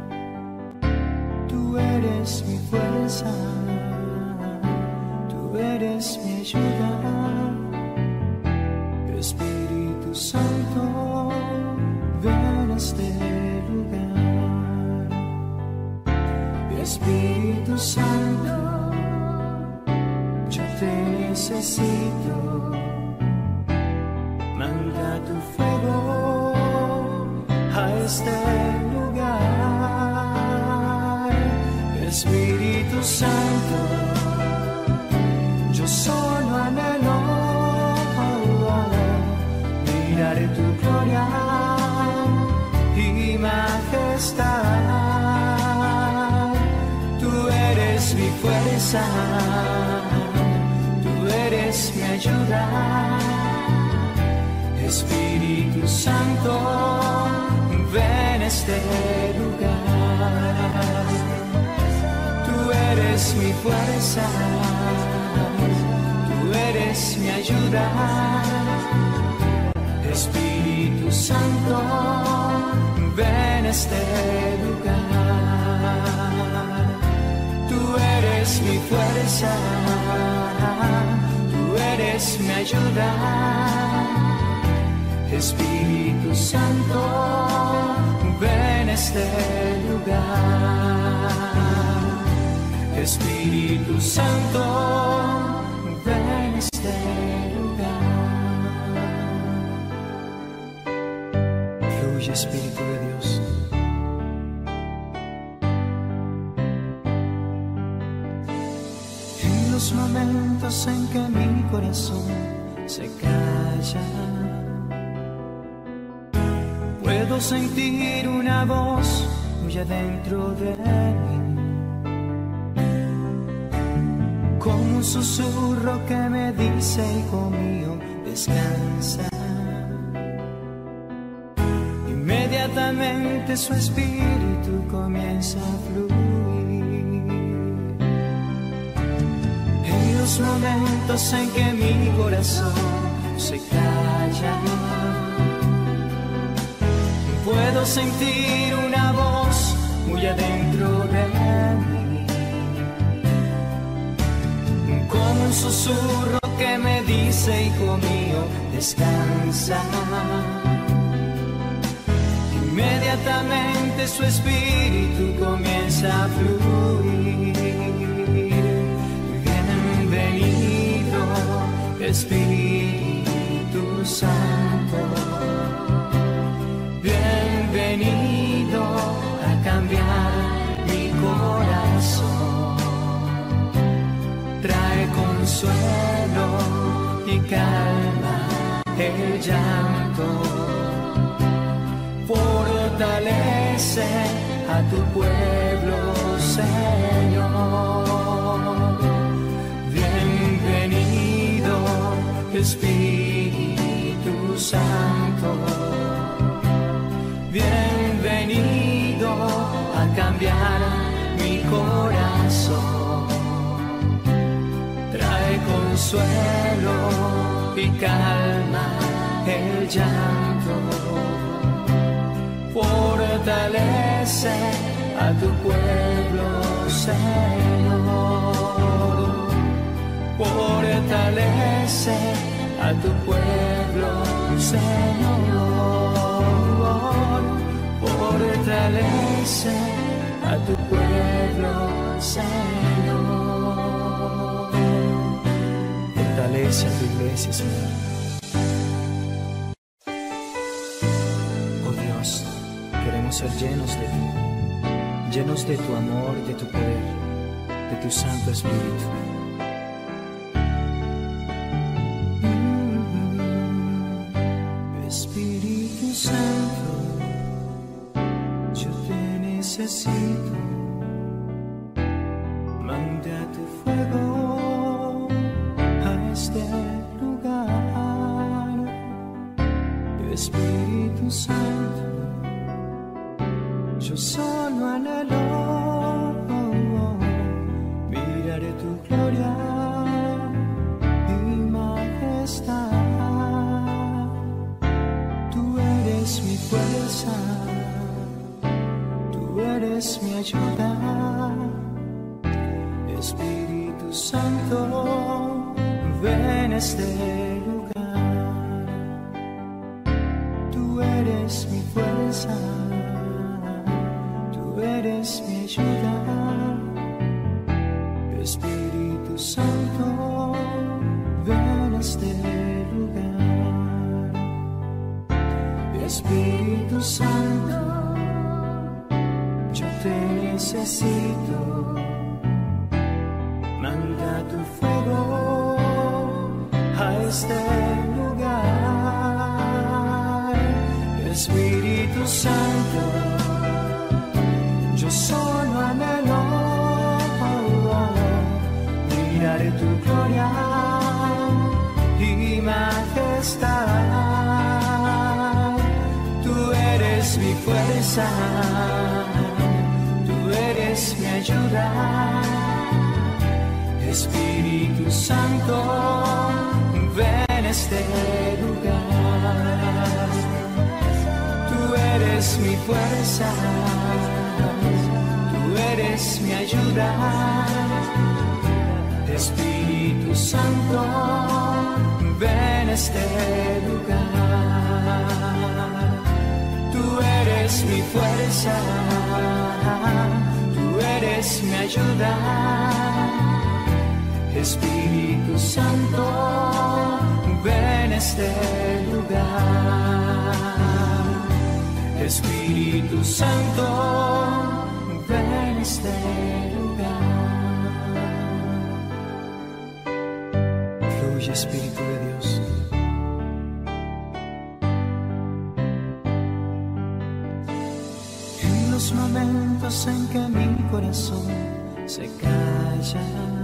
Tú eres mi fuerza, tú eres mi ayuda. Espíritu Santo, ven a este lugar. Espíritu Santo, yo te necesito. Manda tu fuego a este lugar. Espíritu Santo, yo solo anhelo mirar tu gloria y majestad. Tú eres mi fuerza, tú eres mi ayuda. Espíritu Santo, ven a este lugar. Tú eres mi fuerza, tú eres mi ayuda. Espíritu Santo, ven a este lugar. Tú eres mi fuerza, tú eres mi ayuda. Espíritu Santo, ven a este lugar. Espíritu Santo, ven a este lugar. Fluye, Espíritu de Dios. En los momentos en que mi corazón se calla, puedo sentir una voz muy adentro de mí, como un susurro que me dice: hijo mío, descansa. Inmediatamente su espíritu comienza a fluir. En los momentos en que mi corazón se calla, puedo sentir una voz muy adentro de mí, como un susurro que me dice: hijo mío, descansa. Inmediatamente su espíritu comienza a fluir. Bienvenido, Espíritu Santo. Bienvenido a cambiar mi corazón. Trae consuelo y calma el llanto. Fortalece a tu pueblo, Señor. Espíritu Santo, bienvenido a cambiar mi corazón. Trae consuelo y calma el llanto. Fortalece a tu pueblo, Señor. Fortalece a tu pueblo, Señor. Fortalece a tu pueblo, Señor. Fortalece a tu iglesia, Señor. Oh Dios, queremos ser llenos de ti, llenos de tu amor, de tu poder, de tu Santo Espíritu. Espíritu Santo, yo te necesito. Manda tu fuego a este lugar. Espíritu Santo, yo solo anhelo mirar tu gloria y majestad. Tú eres mi fuerza, tú eres mi ayuda. Espíritu Santo, ven a este lugar. Tú eres mi fuerza, tú eres mi ayuda. Espíritu Santo, ven a este lugar. Espíritu Santo, yo te necesito. Manda tu fuego a este lugar. Espíritu Santo, yo solo anhelo mirar tu gloria y majestad. Tú eres mi fuerza, tú eres mi ayuda. Espíritu Santo, ven a este lugar. Tú eres mi fuerza, tú eres mi ayuda. Espíritu Santo, ven a este lugar. Tú eres mi fuerza, tú eres mi ayuda. Espíritu Santo, ven a este lugar. Espíritu Santo, ven a este lugar. Fluye, Espíritu de Dios. En los momentos en que mi corazón se calla,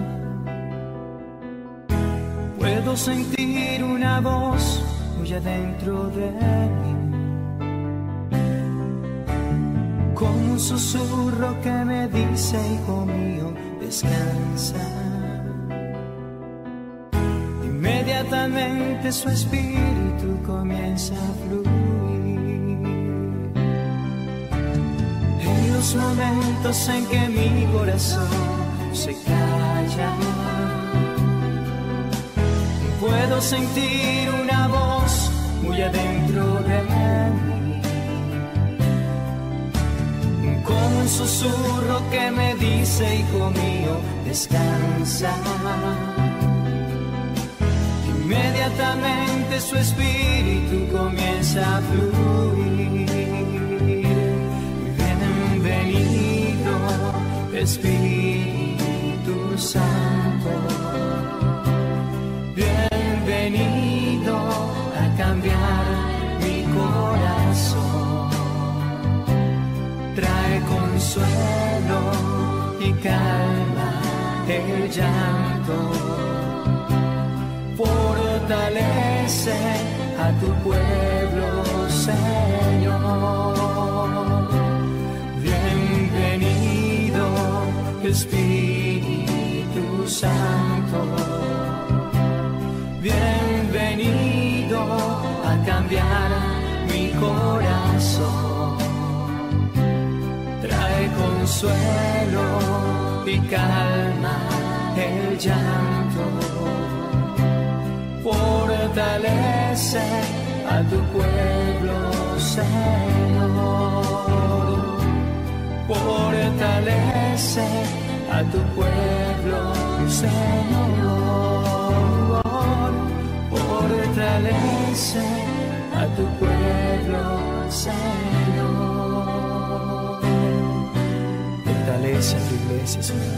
puedo sentir una voz muy adentro de mí, como un susurro que me dice: hijo mío, descansa. Inmediatamente su espíritu comienza a fluir. En los momentos en que mi corazón se calla, puedo sentir una voz muy adentro de mí, como un susurro que me dice: hijo mío, descansa. Inmediatamente su espíritu comienza a fluir. Bienvenido, Espíritu Santo. Bienvenido a cambiar mi corazón. Trae consuelo y calma el llanto. Fortalece fortalece a tu pueblo, Señor. Bienvenido, Espíritu Santo. Bienvenido a cambiar mi corazón. Trae consuelo y calma el llanto. Fortalece a tu pueblo, Señor. Fortalece a tu pueblo, Señor. Fortalece a tu pueblo, Señor. Fortalece a tu iglesia, Señor.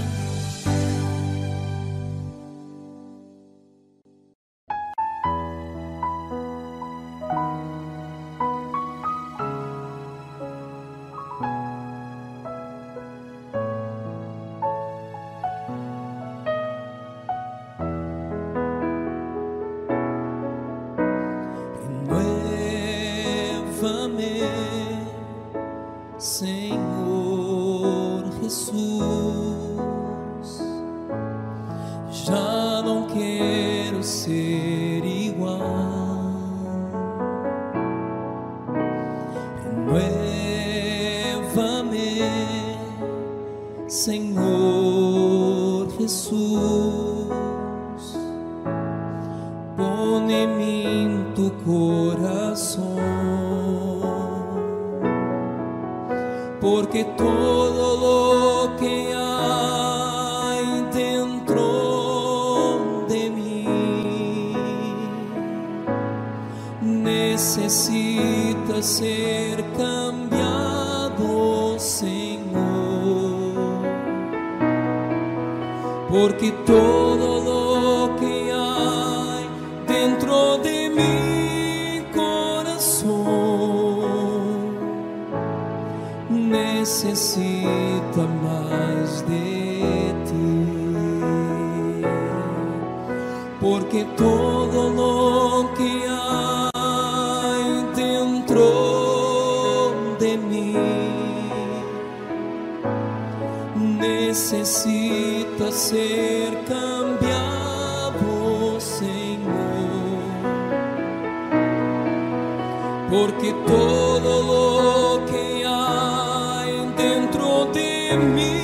Senhor Jesus, já não quero ser igual. Renueva-me, Senhor Jesus, põe em mim tu coração. Porque todo lo que hay dentro de mí necesita ser cambiado, Señor. Porque todo lo que hay dentro de mi corazón necesita más de ti, porque todo lo que hay dentro de mí necesita ser cambiado, Señor, porque todo lo que hay dentro de mi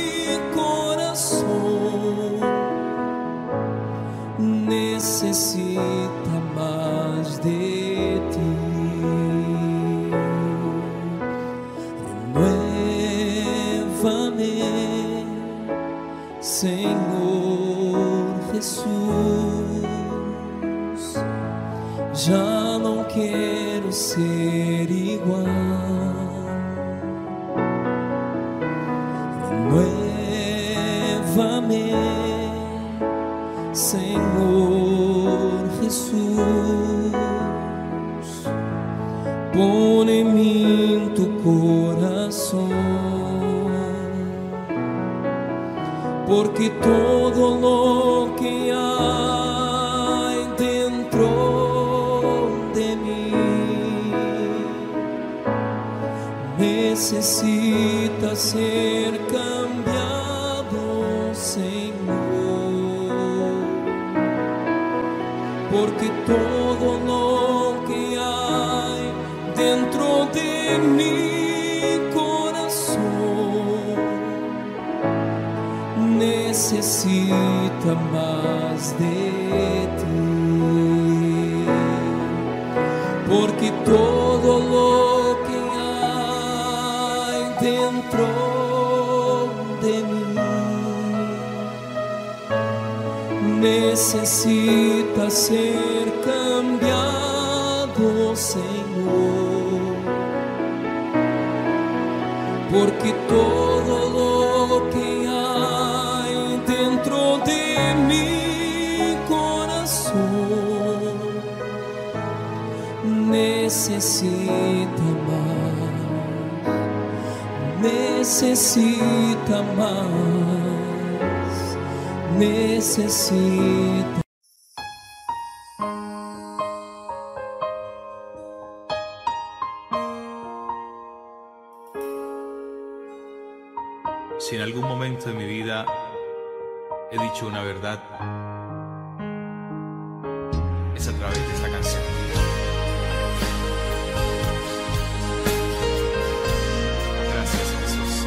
corazón necesita más de ti. Renuévame, Senhor Jesus, já não quero ser igual. Renuévame, Senhor Jesus, põe em mim tu coração, porque todo lo que hay dentro de mí necesita ser cambiado, Señor, porque todo lo que hay dentro de mi corazón necesita más de ti, porque todo lo que hay dentro de mí necesita ser cambiado, Señor, porque todo lo que hay dentro de mi corazón necesita más, necesita más, necesita. momento de mi vida he dicho una verdad, es a través de esta canción. Gracias, Jesús.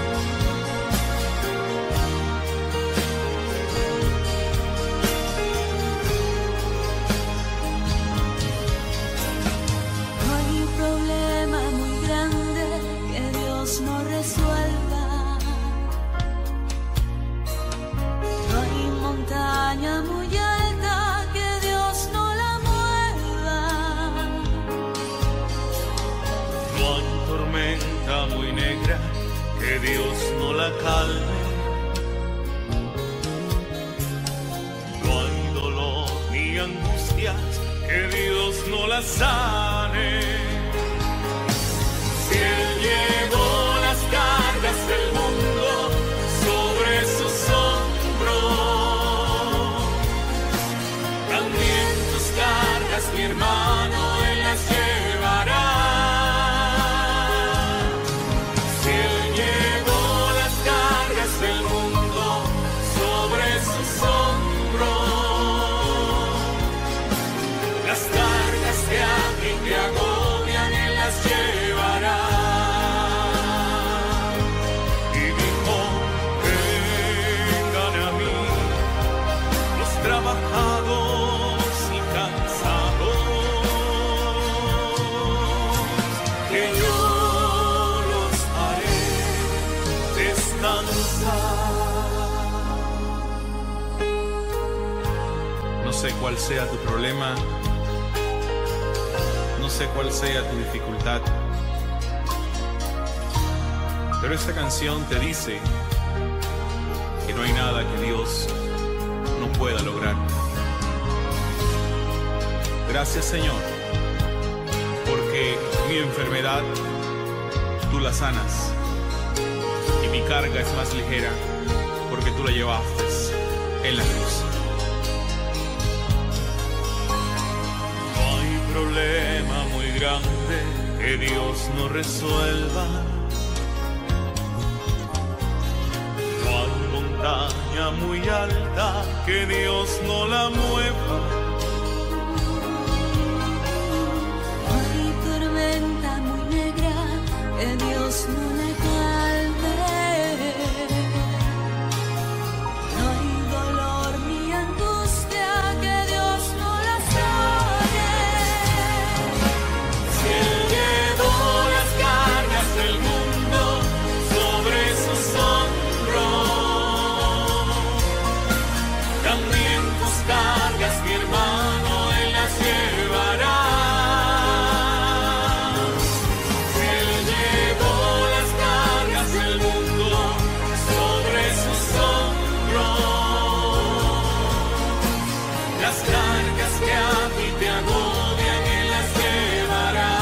No hay un problema muy grande que Dios no resuelva. No hay montaña muy alta que Dios no la mueva. No hay tormenta muy negra que Dios no la calme. No hay dolor ni angustias que Dios no la sane. Si Él llevó las cargas del mundo sobre sus hombros, también tus cargas, mi hermano, Él las llevará. Si Él llevó las cargas del mundo sobre sus hombros, las cargas que a ti te agobian, Él las llevará. Y dijo, vengan a mí, los trabajados y cansados, que yo los haré descansar. No sé cuál sea tu problema, no sé cuál sea tu dificultad, pero esta canción te dice que no hay nada que Dios no pueda lograr. Gracias, Señor, porque mi enfermedad tú la sanas y mi carga es más ligera porque tú la llevaste en la cruz. No hay problema muy grande que Dios no resuelva. No hay montaña muy alta que Dios no la mueva. No hay tormenta muy negra que Dios no le calme. No hay dolor ni angustia que Dios no la sane. Si Él llevó las cargas del mundo sobre sus hombros, también tus cargas, mi hermano, Él las llevará. Si Él llevó las cargas del mundo sobre sus hombros, las cargas que a ti te agobian, Él las llevará.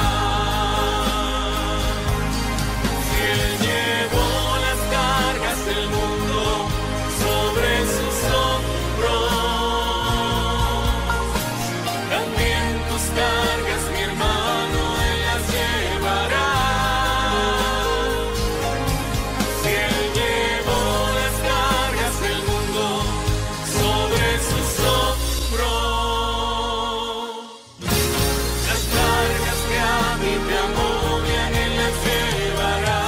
Si Él llevó las cargas del mundo sobre sus hombros, también tus cargas, mi hermano, Él las llevará. Si Él llevó las cargas del mundo sobre sus hombros, las cargas que a ti te agobian, Él las llevará.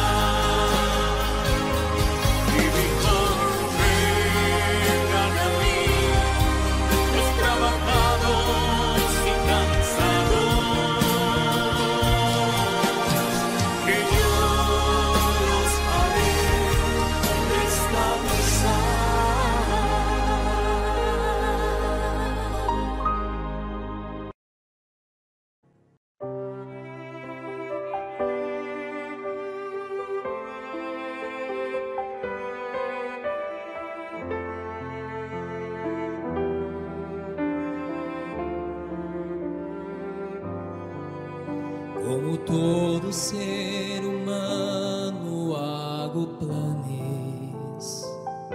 Y dijo, vengan a mí, los trabajados y cansados, que yo los haré descansar. Como todo ser humano, hago planes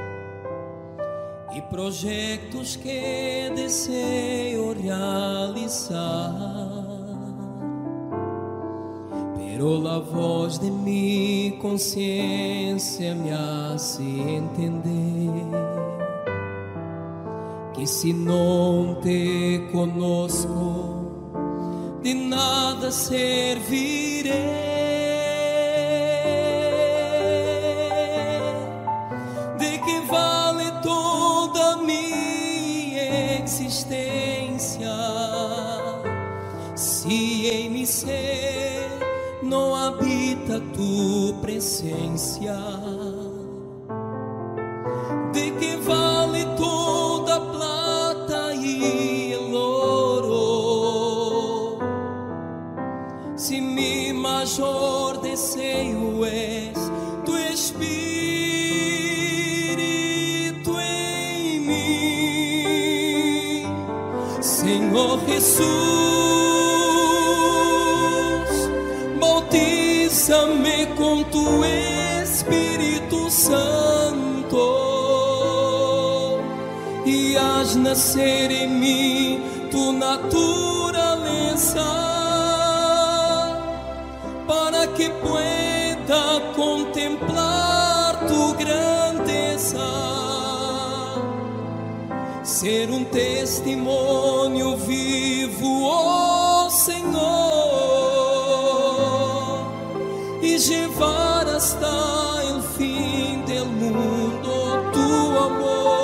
e projetos que desejo realizar. pero la voz de mi conciencia me hace entender que si no te conozco, de nada serviré. ¿De qué vale toda mi existencia si en mi ser no habita tu presencia? ¿De qué vale toda plata y el oro si mi mayor deseo es tu espíritu en mí? Señor Jesús, bautízame con tu Espíritu Santo y haz nacer en mí tu naturaleza, para que pueda contemplar tu grandeza, ser un testimonio vivo, oh Señor, y llevar hasta el fin del mundo tu amor.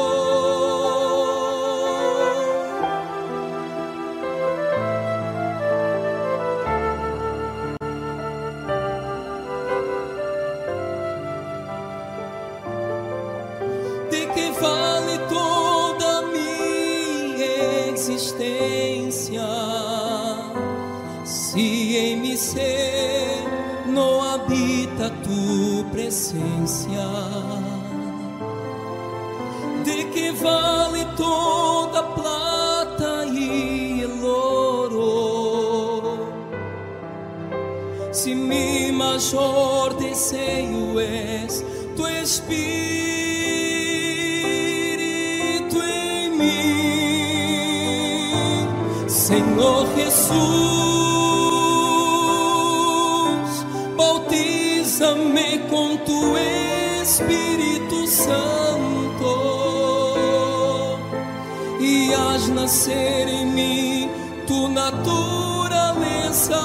¿De qué vale toda mi existencia si en mi ser no habita tu presencia? ¿De qué vale toda plata y el oro si mi mayor deseo es tu espíritu en mí? Señor Jesús, bautízame con tu Espíritu Santo y haz nacer en mí tu naturaleza,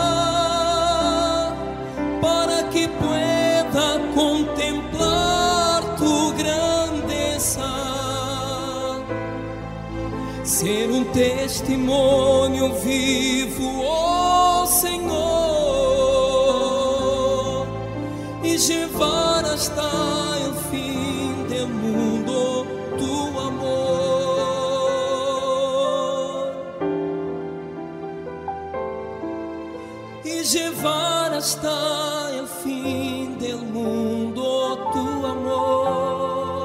para que pueda contemplar tu grandeza, ser un testimonio vivo, oh Señor, y llevar hasta el fin del mundo tu amor, y llevar hasta el fin del mundo tu amor.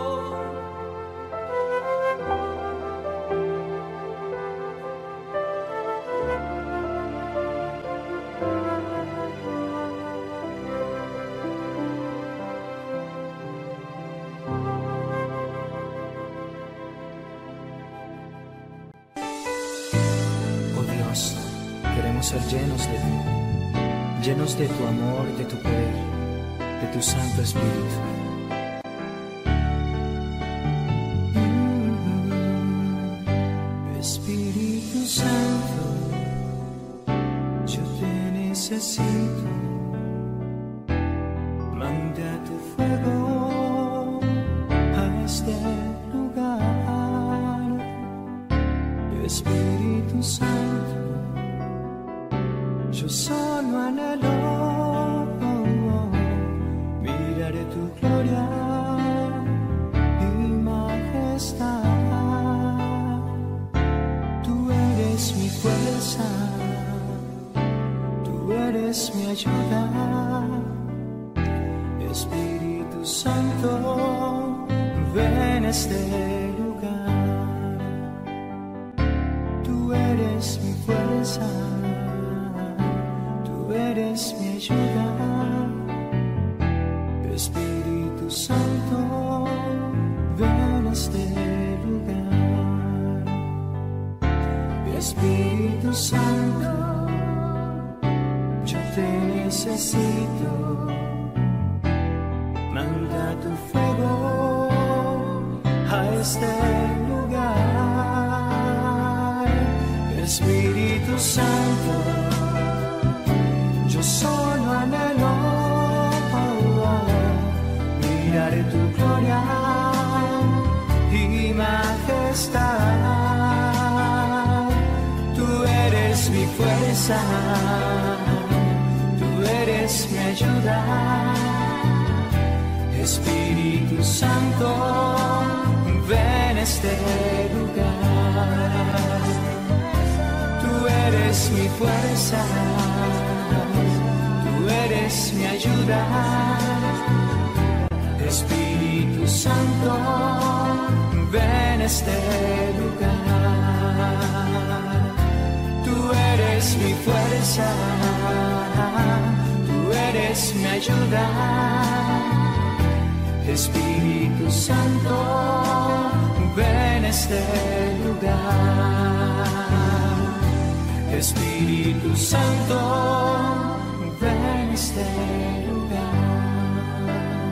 Queremos ser llenos de ti, llenos de tu amor, de tu poder, de tu Santo Espíritu. Espíritu Santo, yo te necesito. Manda tu fuego a este lugar. Espíritu Santo, yo solo anhelo mirar tu gloria y majestad. Tú eres mi fuerza, tú eres mi ayuda. Espíritu Santo, ven a este lugar. Tú eres mi fuerza, eres mi ayuda. Espíritu Santo, ven a este lugar. Espíritu Santo, yo te necesito. Manda tu fuego a este lugar. Espíritu Santo, yo solo anhelo mirar tu gloria y majestad. Tú eres mi fuerza, tú eres mi ayuda. Espíritu Santo, ven a este lugar. Tú eres mi fuerza, tú eres mi ayuda. Espíritu Santo, ven a este lugar. Tú eres mi fuerza, tú eres mi ayuda. Espíritu Santo, ven a este lugar. Espíritu Santo, ven a este lugar.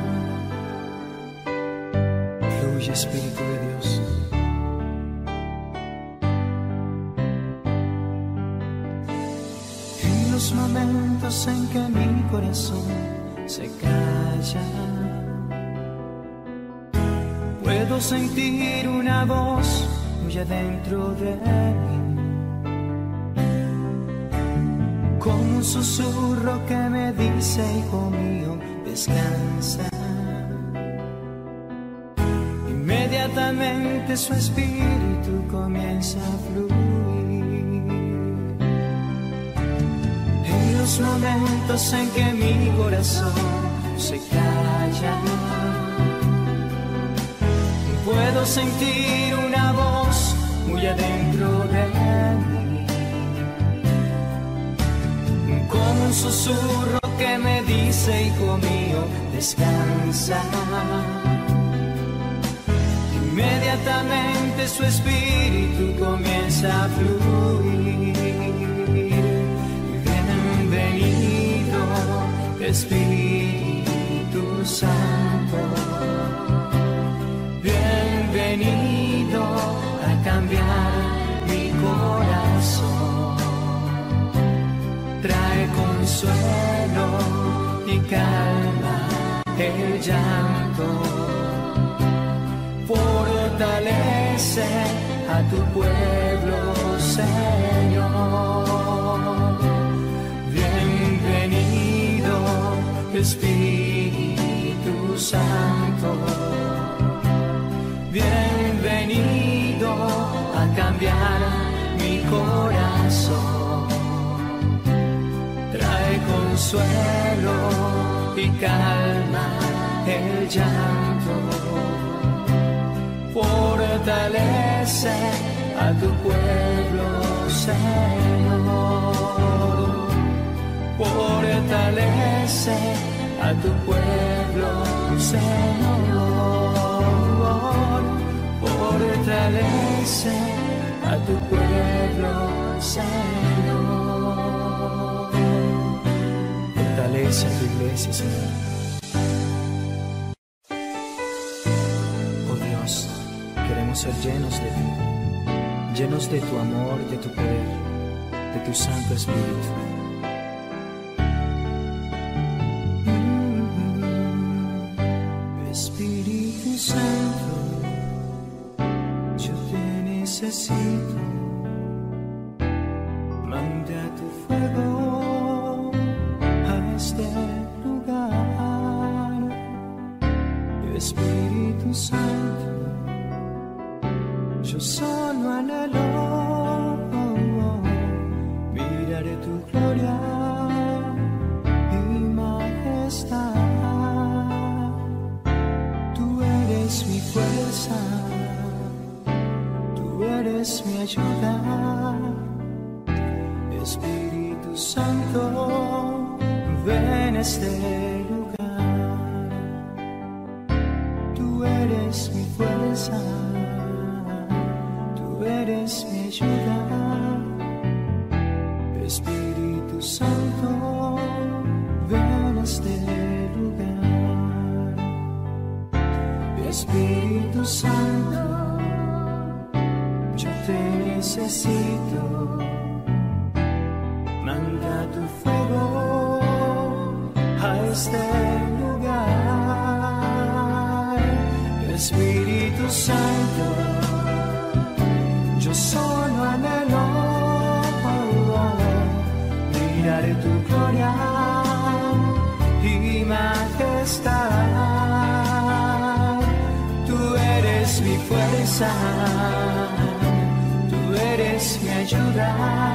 Fluye, Espíritu de Dios. En los momentos en que mi corazón se calla, puedo sentir una voz muy adentro de mí, como un susurro que me dice: hijo mío, descansa. Inmediatamente su espíritu comienza a fluir. En los momentos en que mi corazón se calla, puedo sentir una voz muy adentro de mí, como un susurro que me dice: hijo mío, descansa. Inmediatamente su espíritu comienza a fluir. Bienvenido, Espíritu Santo. Bienvenido a cambiar mi corazón. Trae consuelo y calma el llanto. Fortalece a tu pueblo, Señor. Bienvenido, Espíritu Santo. Bienvenido a cambiar mi corazón. Trae consuelo y calma el llanto. Fortalece a tu pueblo, Señor. Fortalece a tu pueblo, Señor. Fortalece a tu pueblo, Señor. Fortalece a tu iglesia, Señor. Oh Dios, queremos ser llenos de ti, llenos de tu amor, de tu poder, de tu Santo Espíritu. Espíritu Santo, yo te necesito. Manda tu fuego a este lugar. Espíritu Santo, yo solo anhelo mirar tu gloria y majestad. Tú eres mi fuerza, tú eres mi ayuda. Espíritu Santo, ven a este lugar. Tú eres mi fuerza, tú eres mi ayuda. Espíritu Santo, te necesito. Manda tu fuego a este lugar. Espíritu Santo, yo solo anhelo mirar tu gloria y majestad. Tú eres mi fuerza, tú eres mi ayuda.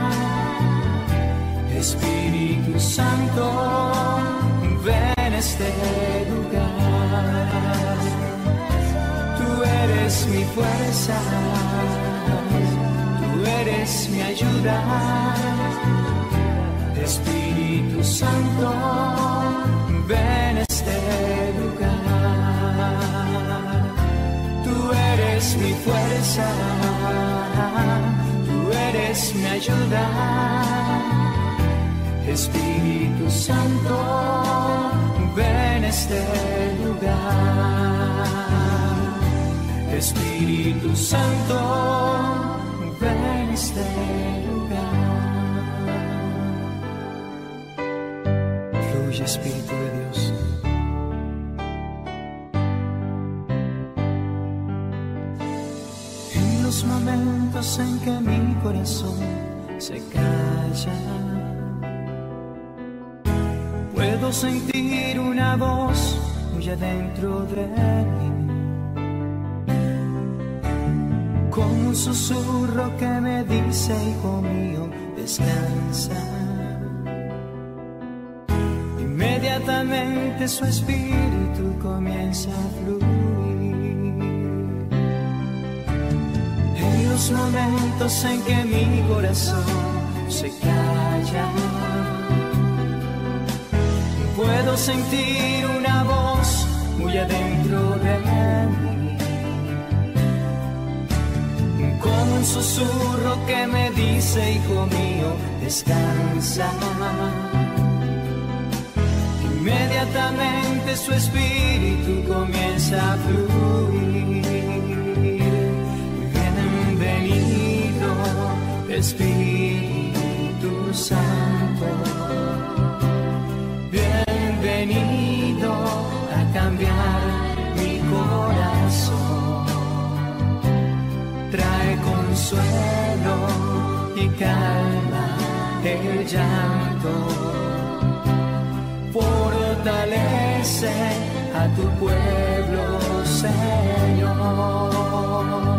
Espíritu Santo, ven a este lugar. Tú eres mi fuerza, tú eres mi ayuda. Espíritu Santo, ven a este lugar. Tú eres mi fuerza, tú eres mi ayuda. Espíritu Santo, ven a este lugar. Espíritu Santo, ven a este lugar. Fluye, Espíritu de Dios. En los momentos en que mi corazón se calla, puedo sentir una voz muy adentro de mí, como un susurro que me dice: hijo mío, descansa. Inmediatamente su espíritu comienza a fluir. En los momentos en que mi corazón se calla, puedo sentir una voz muy adentro de mí, como un susurro que me dice: hijo mío, descansa. Inmediatamente su espíritu comienza a fluir. Bienvenido, Espíritu Santo. Bienvenido a cambiar mi corazón. Trae consuelo y calma el llanto. Fortalece a tu pueblo, Señor.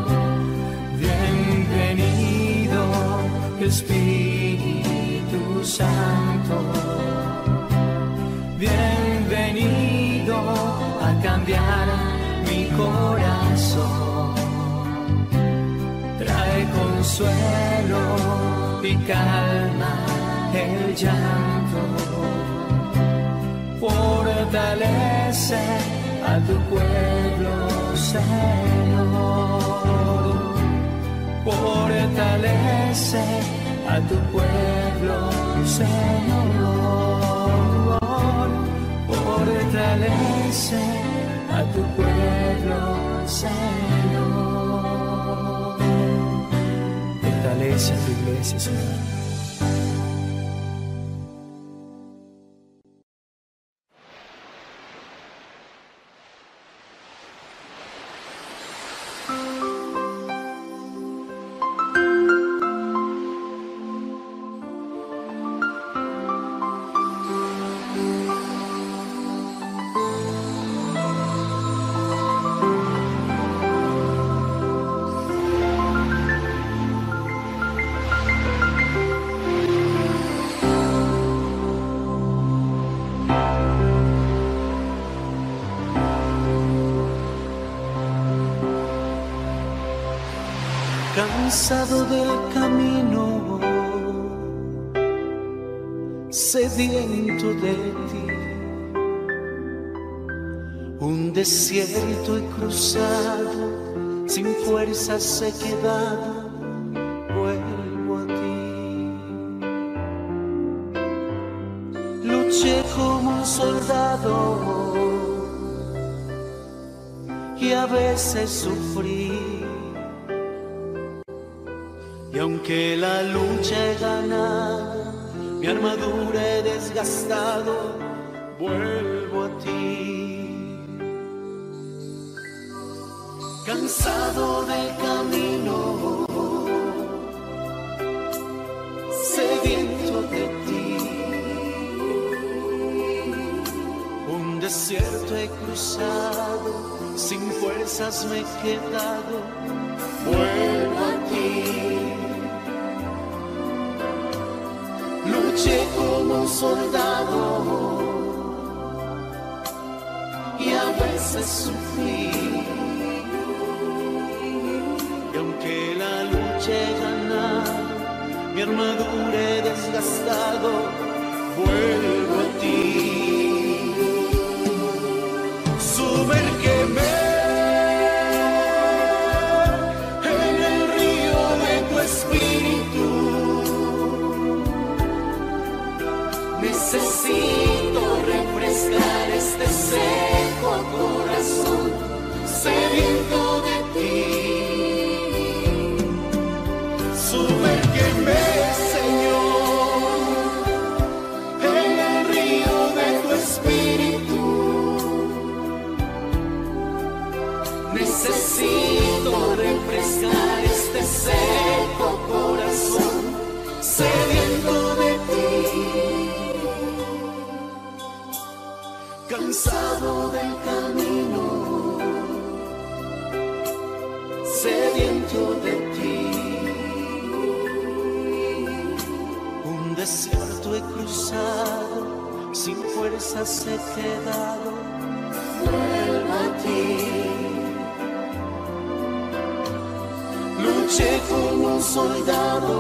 Bienvenido, Espíritu Santo. Bienvenido a cambiar mi corazón. Trae consuelo y calma el llanto. Fortalece a tu pueblo, Señor. Fortalece a tu pueblo, Señor. Fortalece a tu pueblo, Señor. Fortalece a tu iglesia, Señor. Cansado del camino, sediento de ti, un desierto he cruzado, sin fuerzas he quedado, vuelvo a ti. Luché como un soldado y a veces sufrí. Y aunque la lucha he ganado, mi armadura he desgastado, vuelvo a ti. Cansado del camino, sediento de ti, un desierto he cruzado, sin fuerzas me he quedado, vuelvo a ti. Luché como un soldado y a veces sufrí. Y aunque la lucha he ganado, mi armadura he desgastado, vuelvo a ti. Sumérgeme en el río de tu espíritu. Necesito refrescar este seco corazón sediento de ti. Sumérgeme, Señor, en el río de tu espíritu. Necesito refrescar este seco corazón sediento de ti. Cansado del camino, sediento de ti. Un desierto he cruzado, sin fuerzas he quedado, vuelvo a ti. Luché como un soldado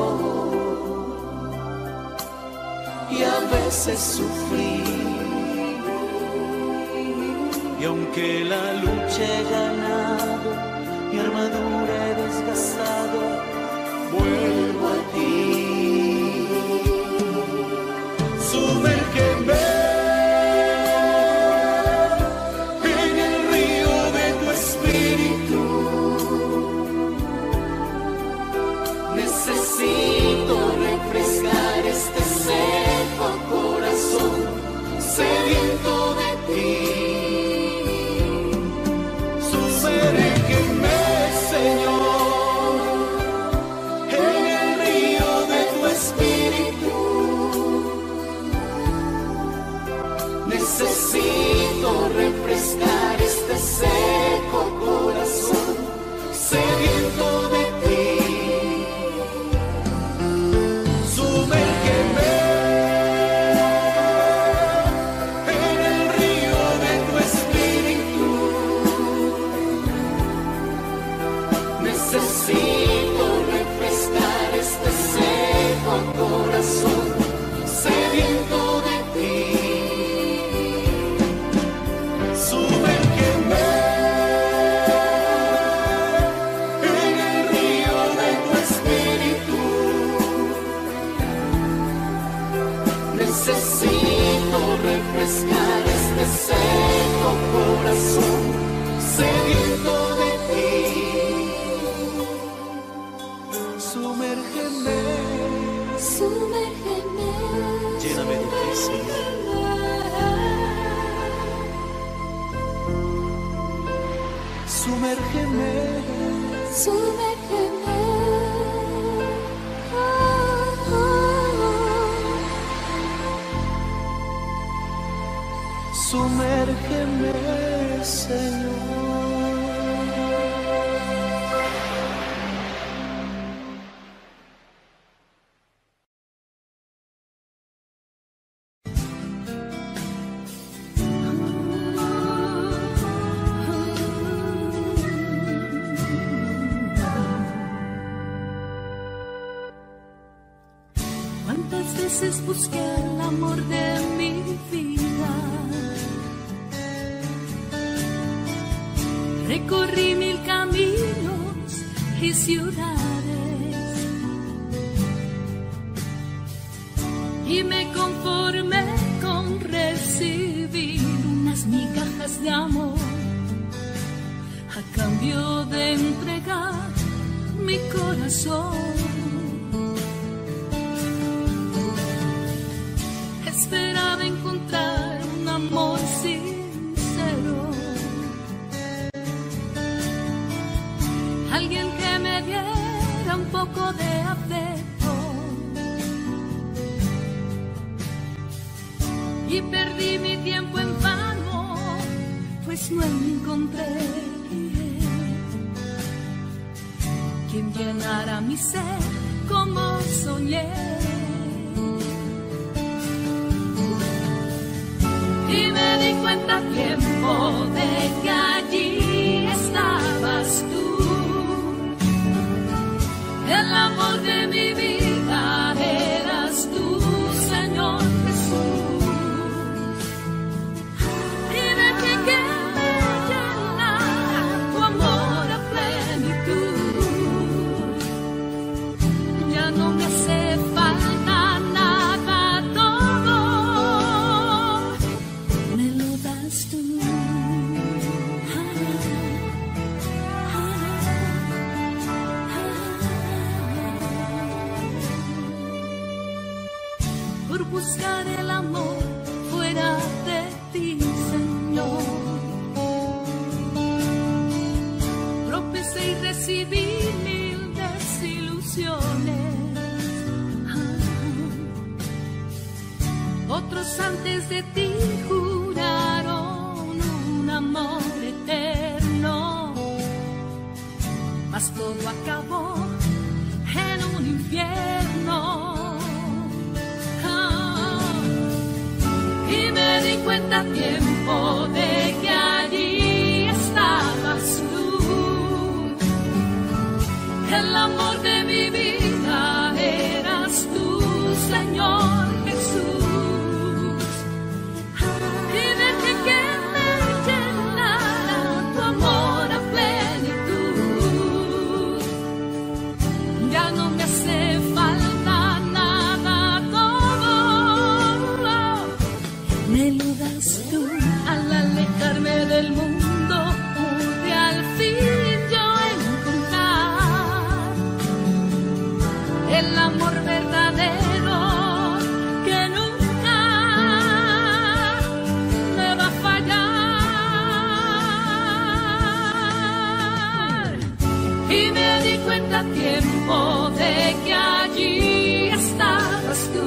y a veces sufrí. Y aunque la lucha he ganado, mi armadura he desgastado, vuelvo a ti. Sumérgeme en el río de tu espíritu. Necesito refrescar este seco corazón sediento de ti. Sumérgeme, Señor, en el río de tu espíritu. Necesito refrescar este seco corazón sediento de ti. Sumérgeme en el río de tu espíritu. Necesito refrescar este seco corazón sediento de ti. Sumérgeme en el río de tu espíritu. Necesito refrescar este seco corazón sediento de ti. Sumérgeme, Sumérgeme, lléname de ti, Señor. Sumérgeme, sumérgeme. Oh, oh, oh. sumérgeme, Señor. ¿Cuántas veces busqué el amor de mi vida? Recorrí mil caminos y ciudades y me conformé con recibir unas migajas de amor a cambio de entregar mi corazón. y perdí mi tiempo en vano, pues no encontré quien llenara mi ser como soñé. Y me di cuenta a tiempo de que allí estabas tú, el amor de mi vida eras tú, Señor Jesús. Y dejé que me llenara tu amor a plenitud. Ya no me hace falta nada, todo me lo das tú. Por buscar el amor fuera de ti, Señor, tropecé y recibí mil desilusiones. Otros antes de ti juraron un amor eterno, mas todo acabó en un infierno. Y me di cuenta a tiempo de que allí estabas tú, el amor de mi vida eras tú, Señor Jesús. Y dejé que me llenara tu amor a plenitud. Ya no me hace falta nada, todo me lo das tú. Al alejarme del mundo pude al fin yo encontrar el amor verdadero que nunca me va a fallar. Y me di cuenta a tiempo de que allí estabas tú,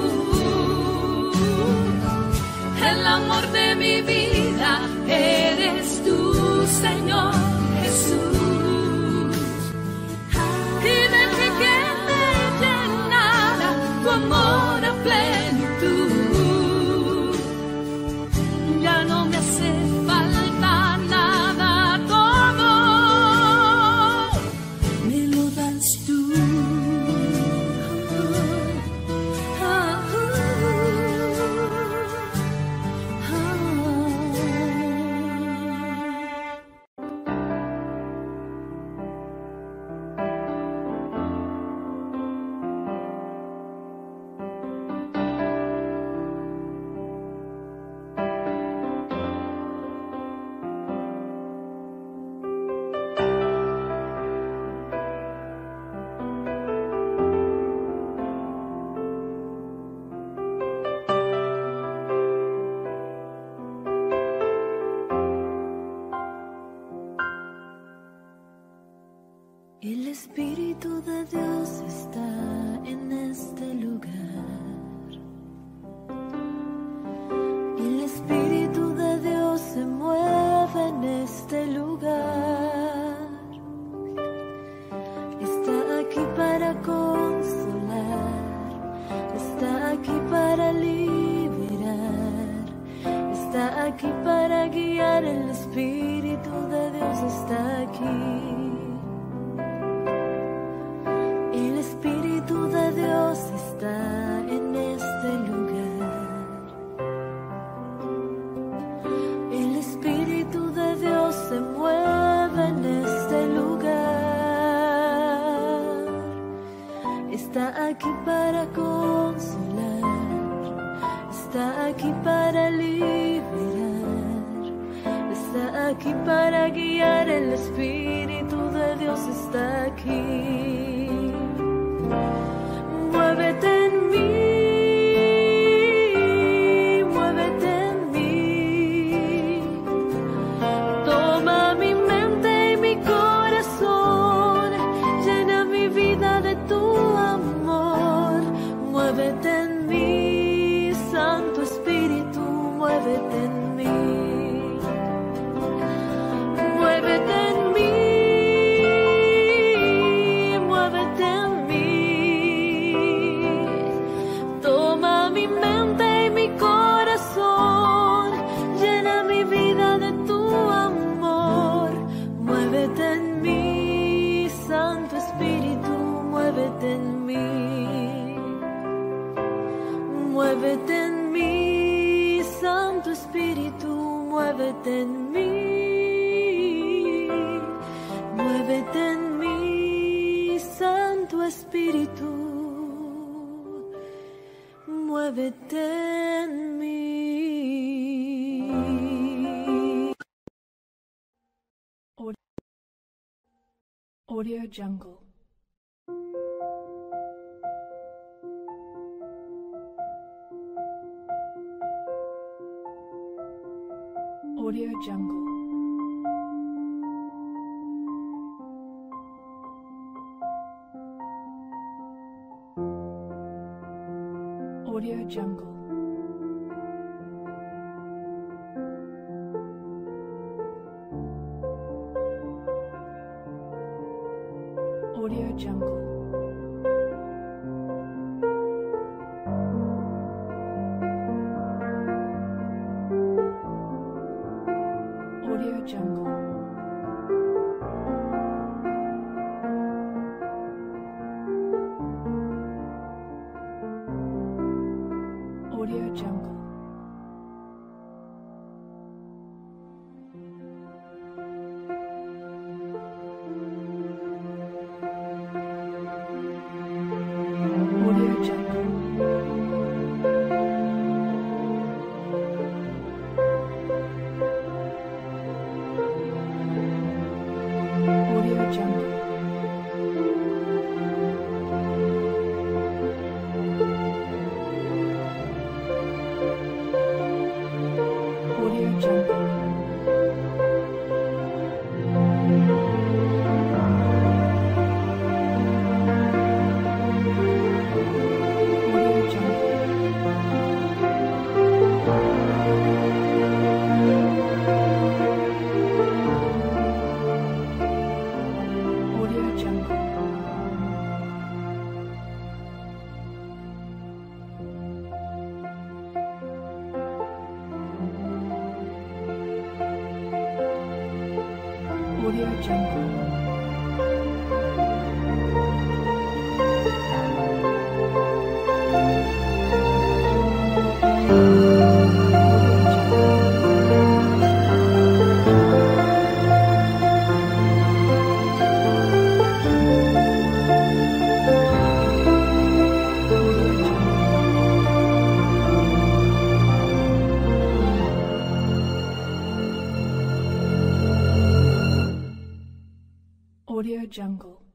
el amor de mi vida eres tú, Señor Jesús. Y dejé que me llenara tu amor a plenitud. Ya no me hace falta nada, todo me lo das tú. El Espíritu de Dios está en este lugar. El Espíritu de Dios se mueve en este lugar. Está aquí para consolar, está aquí para liberar, está aquí para guiar. El Espíritu de Dios está aquí. El Espíritu de Dios está en este lugar. El Espíritu de Dios se mueve en este lugar. Está aquí para consolar, está aquí para liberar, está aquí para guiar. El Espíritu de Dios está aquí. Muévete en mí, muévete en mí. Toma mi mente y mi corazón, llena mi vida de tu amor. Muévete en mí, Santo Espíritu, en mí, muévete en mí, Santo Espíritu, muévete en mí, muévete en mí, Santo Espíritu, muévete en mí. Audio Jungle. Audio Jungle. Audio Jungle. Audio Jungle. Audio Jungle. Audio Jungle. Audio Jungle. Audio Jungle.